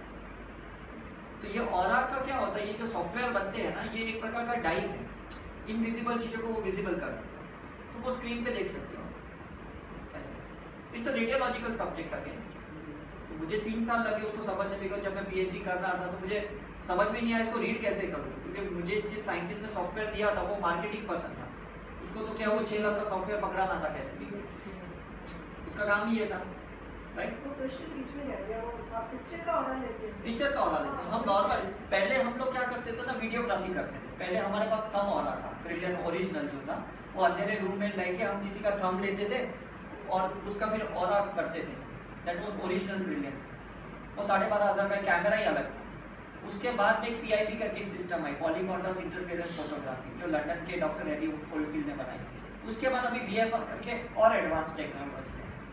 तो ये ऑरा का क्या होता है, ये जो सॉफ्टवेयर बनते हैं ना, ये एक प्रकार का डाई है, इनविजिबल चीज़ों को वो विजिबल कर देते हैं, तो वो स्क्रीन पे देख सकते हो ऐसे। It's a radiological subject again. तो मुझे 3 साल लगे उसको समझने, बिकॉज जब मैं पीएचडी कर रहा था तो मुझे समझ में नहीं आया इसको रीड कैसे करूँ, क्योंकि मुझे जिस साइंटिस्ट ने सॉफ्टवेयर दिया था वो मार्केटिंग पर्सन था, उसको तो क्या वो 6 लाख का सॉफ्टवेयर पकड़ाना था कैसे भी, उसका काम ही ये था, राइट। पिक्चर का ऑरा लेते हैं हम नॉर्मल। पहले हम लोग क्या करते थे ना, वीडियोग्राफी करते थे। पहले हमारे पास थंब ऑरा था, क्रिलियन ओरिजिनल जो था, वो अंधेरे रूम में लेके हम किसी का थंब लेते थे और उसका फिर ऑरा करते थे, दैट वाज ओरिजिनल क्रिलियन। वो 12,500 का कैमरा ही अलग था। उसके बाद में एक पीआईपी करके एक सिस्टम आई, पॉली कॉन्ट्रास्ट इंटरफेरेंस फोटोग्राफी, जो लंदन के डॉक्टर हैरी कोलफील्ड ने बनाई। उसके बाद अभी बीएफआर करके और एडवांस टेक्नोलॉजी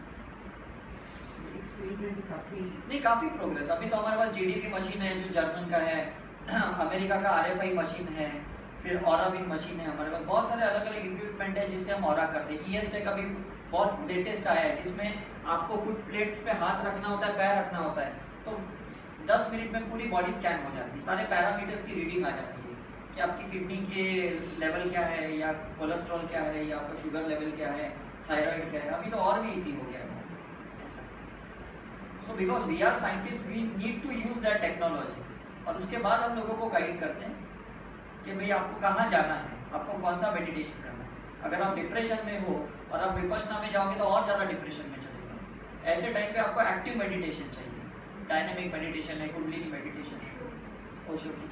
काफी प्रोग्रेस। अभी तो हमारे पास जीडी की मशीन है जो जर्मन का है, अमेरिका का आरएफआई मशीन है, फिर ऑरा विंग मशीन है हमारे पास, बहुत सारे अलग अलग इक्विपमेंट है जिससे हम ऑरा करते हैं। ES-Tech अभी बहुत लेटेस्ट आया है जिसमें आपको फुट प्लेट पे हाथ रखना होता है, पैर रखना होता है, तो 10 मिनट में पूरी बॉडी स्कैन हो जाती है, सारे पैरामीटर्स की रीडिंग आ जाती है कि आपकी किडनी के लेवल क्या है, या कोलेस्ट्रॉल क्या है, या आपका शुगर लेवल क्या है, थायराइड क्या है। अभी तो और भी इजी हो गया है ऐसा। So because we are scientist we need to use that technology, और उसके बाद हम लोगों को गाइड करते हैं कि भाई आपको कहाँ जाना है, आपको कौन सा मेडिटेशन करना है। अगर आप डिप्रेशन में हो और आप विपश्यना में जाओगे तो और ज़्यादा डिप्रेशन में चलेगा। ऐसे टाइम पे आपको एक्टिव मेडिटेशन चाहिए, डायनामिक मेडिटेशन है, कुंडलिनी मेडिटेशन, ओशो की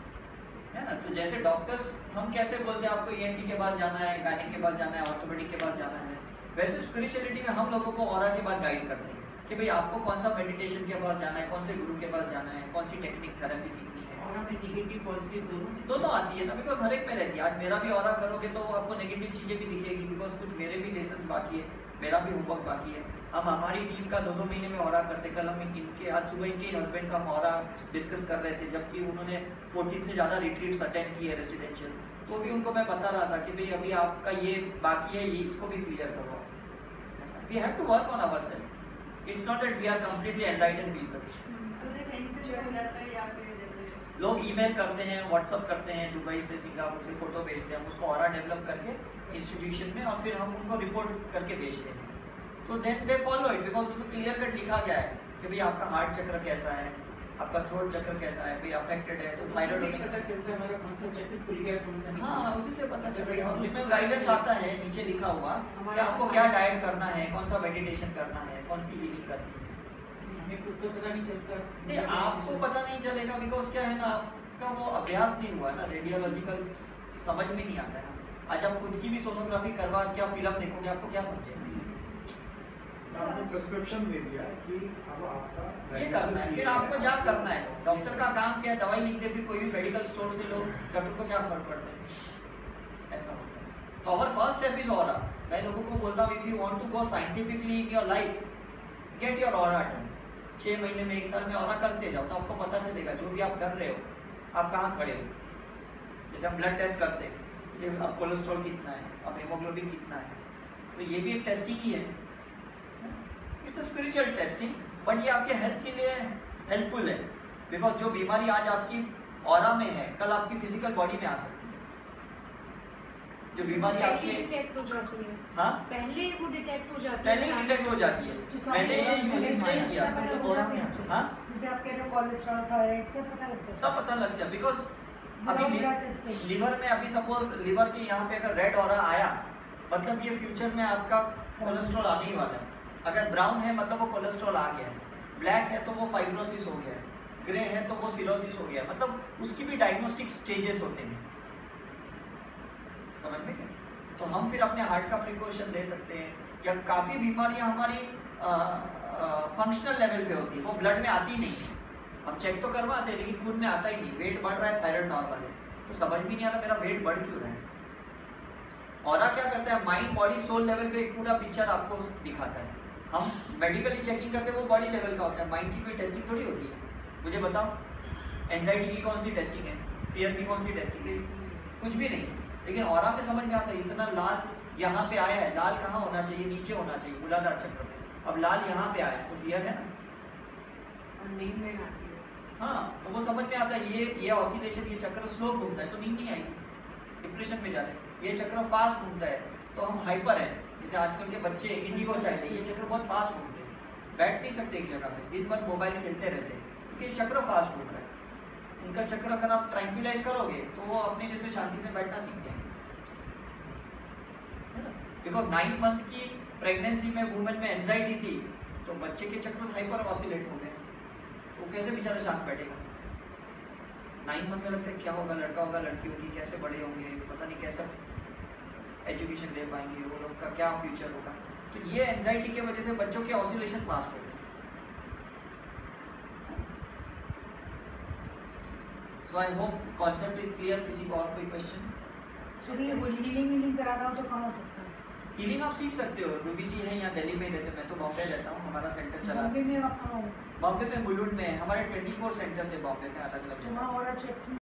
है ना। तो जैसे डॉक्टर्स हम कैसे बोलते हैं आपको ENT के पास जाना है, गायनिक के पास जाना है, ऑर्थोपेडिक के पास जाना है, वैसे स्पिरिचुअलिटी में हम लोगों को ऑरा के बाद गाइड करते हैं कि भाई आपको कौन सा मेडिटेशन के पास जाना है, कौन से गुरु के पास जाना है, कौन सी टेक्निक थेरेपी सीखनी है। और हमें नेगेटिव पॉजिटिव दोनों आती है ना, बिकॉज हर एक में रहती है। आज मेरा भी ऑरा करोगे तो आपको नेगेटिव चीजें भी दिखेगी, बिकॉज कुछ मेरे भी लेसन्स बाकी है, मेरा भी होमवर्क बाकी है। हम हमारी टीम का 2-2 महीने में ऑरा करते। कल हम इनके आज सुबह इनके हस्बैंड का ऑरा डिस्कस कर रहे थे, जबकि उन्होंने 14 से ज़्यादा रिट्रीट्स अटेंड किए रेसिडेंशियल। तो भी उनको मैं बता रहा था कि भाई अभी आपका ये बाकी है, ये इसको भी क्लियर करो। We have to work on ourself, it's not that we are completely enlightened people. तो ये कहीं से शुरू हो जाता है या फिर जैसे लोग ईमेल करते हैं, व्हाट्सअप करते हैं, दुबई से, सिंगापुर से फोटो भेजते हैं, हम उसको ऑरा डेवलप करके इंस्टीट्यूशन में, और फिर हम उनको रिपोर्ट करके भेजते हैं। तो then they follow it, because उसमें क्लियर कट लिखा गया है कि भाई आपका हार्ट चक्र कैसा है, आपका थ्रोट चक्र कैसा है, भाई अफेक्टेड है तो थायराइड उसी से पता चलता है हमारा कौन सा चक्र खुल गया, कौन सा नहीं। हाँ, उसी से पता चलेगा। उसमें गाइडेंस आता है नीचे लिखा हुआ कि आपको क्या डाइट करना है, कौन सा मेडिटेशन करना है, कौन सी हीलिंग करनी है। हमें खुद तो पता नहीं चलता। नहीं, आपको पता नहीं चलेगा बिकॉज क्या है ना, आपका वो अभ्यास नहीं हुआ ना, रेडियोलॉजिकल समझ में नहीं आता है। आज आप खुद की भी सोनोग्राफी करवा क्या फिल्म देखोगे, आपको क्या समझेगा? आपको प्रिस्क्रिप्शन दे दिया कि अब आपका ये करना है, फिर आपको क्या करना है। डॉक्टर का काम क्या है, दवाई लिख दे, फिर कोई भी मेडिकल स्टोर से लो, डॉक्टर को क्या फर्क पड़ता है, ऐसा होता है। तो our first step is aura. मैं लोगों को बोलता हूँ, if you want to go scientifically in your life, get your aura done. 6 महीने में 1 साल में ऑरा करते जाओ, तो आपको पता चलेगा जो भी आप कर रहे हो आप कहाँ खड़े हो। जैसे हम ब्लड टेस्ट करते हैं कि अब कोलेस्ट्रॉल कितना है, अब हेमोग्लोबिन कितना है, तो ये भी एक टेस्टिंग ही है। It's a spiritual testing, but ये आपके हेल्थ के लिए हेल्पफुल है, बिकॉज जो बीमारी आज आपकी ऑरा में है कल आपकी फिजिकल बॉडी में आ सकती है। जो बीमारी आपके डिटेक्ट हो जाती है, हाँ पहले वो डिटेक्ट हो जाती है, पहले डिटेक्ट हो जाती है। मैंने ये यूज इसलिए किया, हाँ जैसे आप कह रहे हो कोलेस्ट्रॉल, थायराइड सब पता लग जाता है। सब पता लग जाए, बिकॉज अभी लिवर में, अभी सपोज लिवर के यहाँ पे अगर रेड ऑरा आया, मतलब ये फ्यूचर में आपका कोलेस्ट्रॉल आने ही वाला है। अगर ब्राउन है मतलब वो कोलेस्ट्रॉल आ गया है, ब्लैक है तो वो फाइब्रोसिस हो गया है, ग्रे है तो वो सिरोसिस हो गया, मतलब उसकी भी डायग्नोस्टिक स्टेजेस होते हैं, समझ में क्या। तो हम फिर अपने हार्ट का प्रिकॉशन ले सकते हैं, या काफ़ी बीमारियां हमारी फंक्शनल लेवल पे होती है, वो ब्लड में आती नहीं है, हम चेक तो करवाते हैं लेकिन खून में आता ही नहीं। वेट बढ़ रहा है, थायराइड नॉर्मल है, तो समझ भी नहीं आ रहा मेरा वेट बढ़ क्यों रहा है। ऑरा क्या करता है, माइंड बॉडी सोल लेवल पे एक पूरा पिक्चर आपको दिखाता है। हम मेडिकली चेकिंग करते हैं, वो बॉडी लेवल का होता है, माइंड की कोई टेस्टिंग थोड़ी होती है। मुझे बताओ, एंजाइटी की कौन सी टेस्टिंग है, फियर की कौन सी टेस्टिंग है, कुछ भी नहीं। लेकिन ऑरा में समझ में आता है, इतना लाल यहाँ पे आया है, लाल कहाँ होना चाहिए, नीचे होना चाहिए मूलाधार चक्र में, अब लाल यहाँ पे आया है, तो फियर है ना, और नींद में आती है। हाँ, तो वो समझ में आता है ये ऑसिलेशन, ये चक्र स्लो घूमता है तो नींद नहीं आएगी, डिप्रेशन में जाते हैं। ये चक्र फास्ट घूमता है तो हम हाइपर है, जैसे आजकल के बच्चे इंडिगो चाहिए, ये चक्र बहुत फास्ट घूमते हैं, बैठ नहीं सकते एक जगह पे, दिन भर मोबाइल खेलते रहते हैं, क्योंकि ये चक्र फास्ट घूम रहा है। उनका चक्र अगर आप ट्रैंक्विलाइज करोगे तो वो अपने जैसे शांति से बैठना सीख जाएंगे। बिकॉज 9 मंथ की प्रेगनेंसी में वुमेन में एंजाइटी थी, तो बच्चे के चक्र हाइपर ऑसिलेट हो गए, वो कैसे बेचारा शांत बैठेगा। 9 मंथ में लगता है क्या होगा, लड़का होगा लड़की होगी, कैसे बड़े होंगे, पता नहीं कैसा एजुकेशन दे पाएंगे, वो लोग का क्या फ्यूचर होगा। तो ये एंजाइटी की वजह से बच्चों के ऑसिलेशन फास्ट हो गए। So I hope concept is clear. किसी को और कोई क्वेश्चन? तो ये हीलिंग कराना हो तो कहाँ हो सकता है? हीलिंग आप सीख सकते हो, रूबी जी हैं यहाँ दिल्ली में रहते, मैं तो बॉम्बे रहता हूँ, हमारा सेंटर चला। बॉम्बे में आप कहाँ हो? बॉम्बे में बुलुड में हमारे 24 सेंटर्स है बॉम्बे में, अलग अलग जगह। और चेक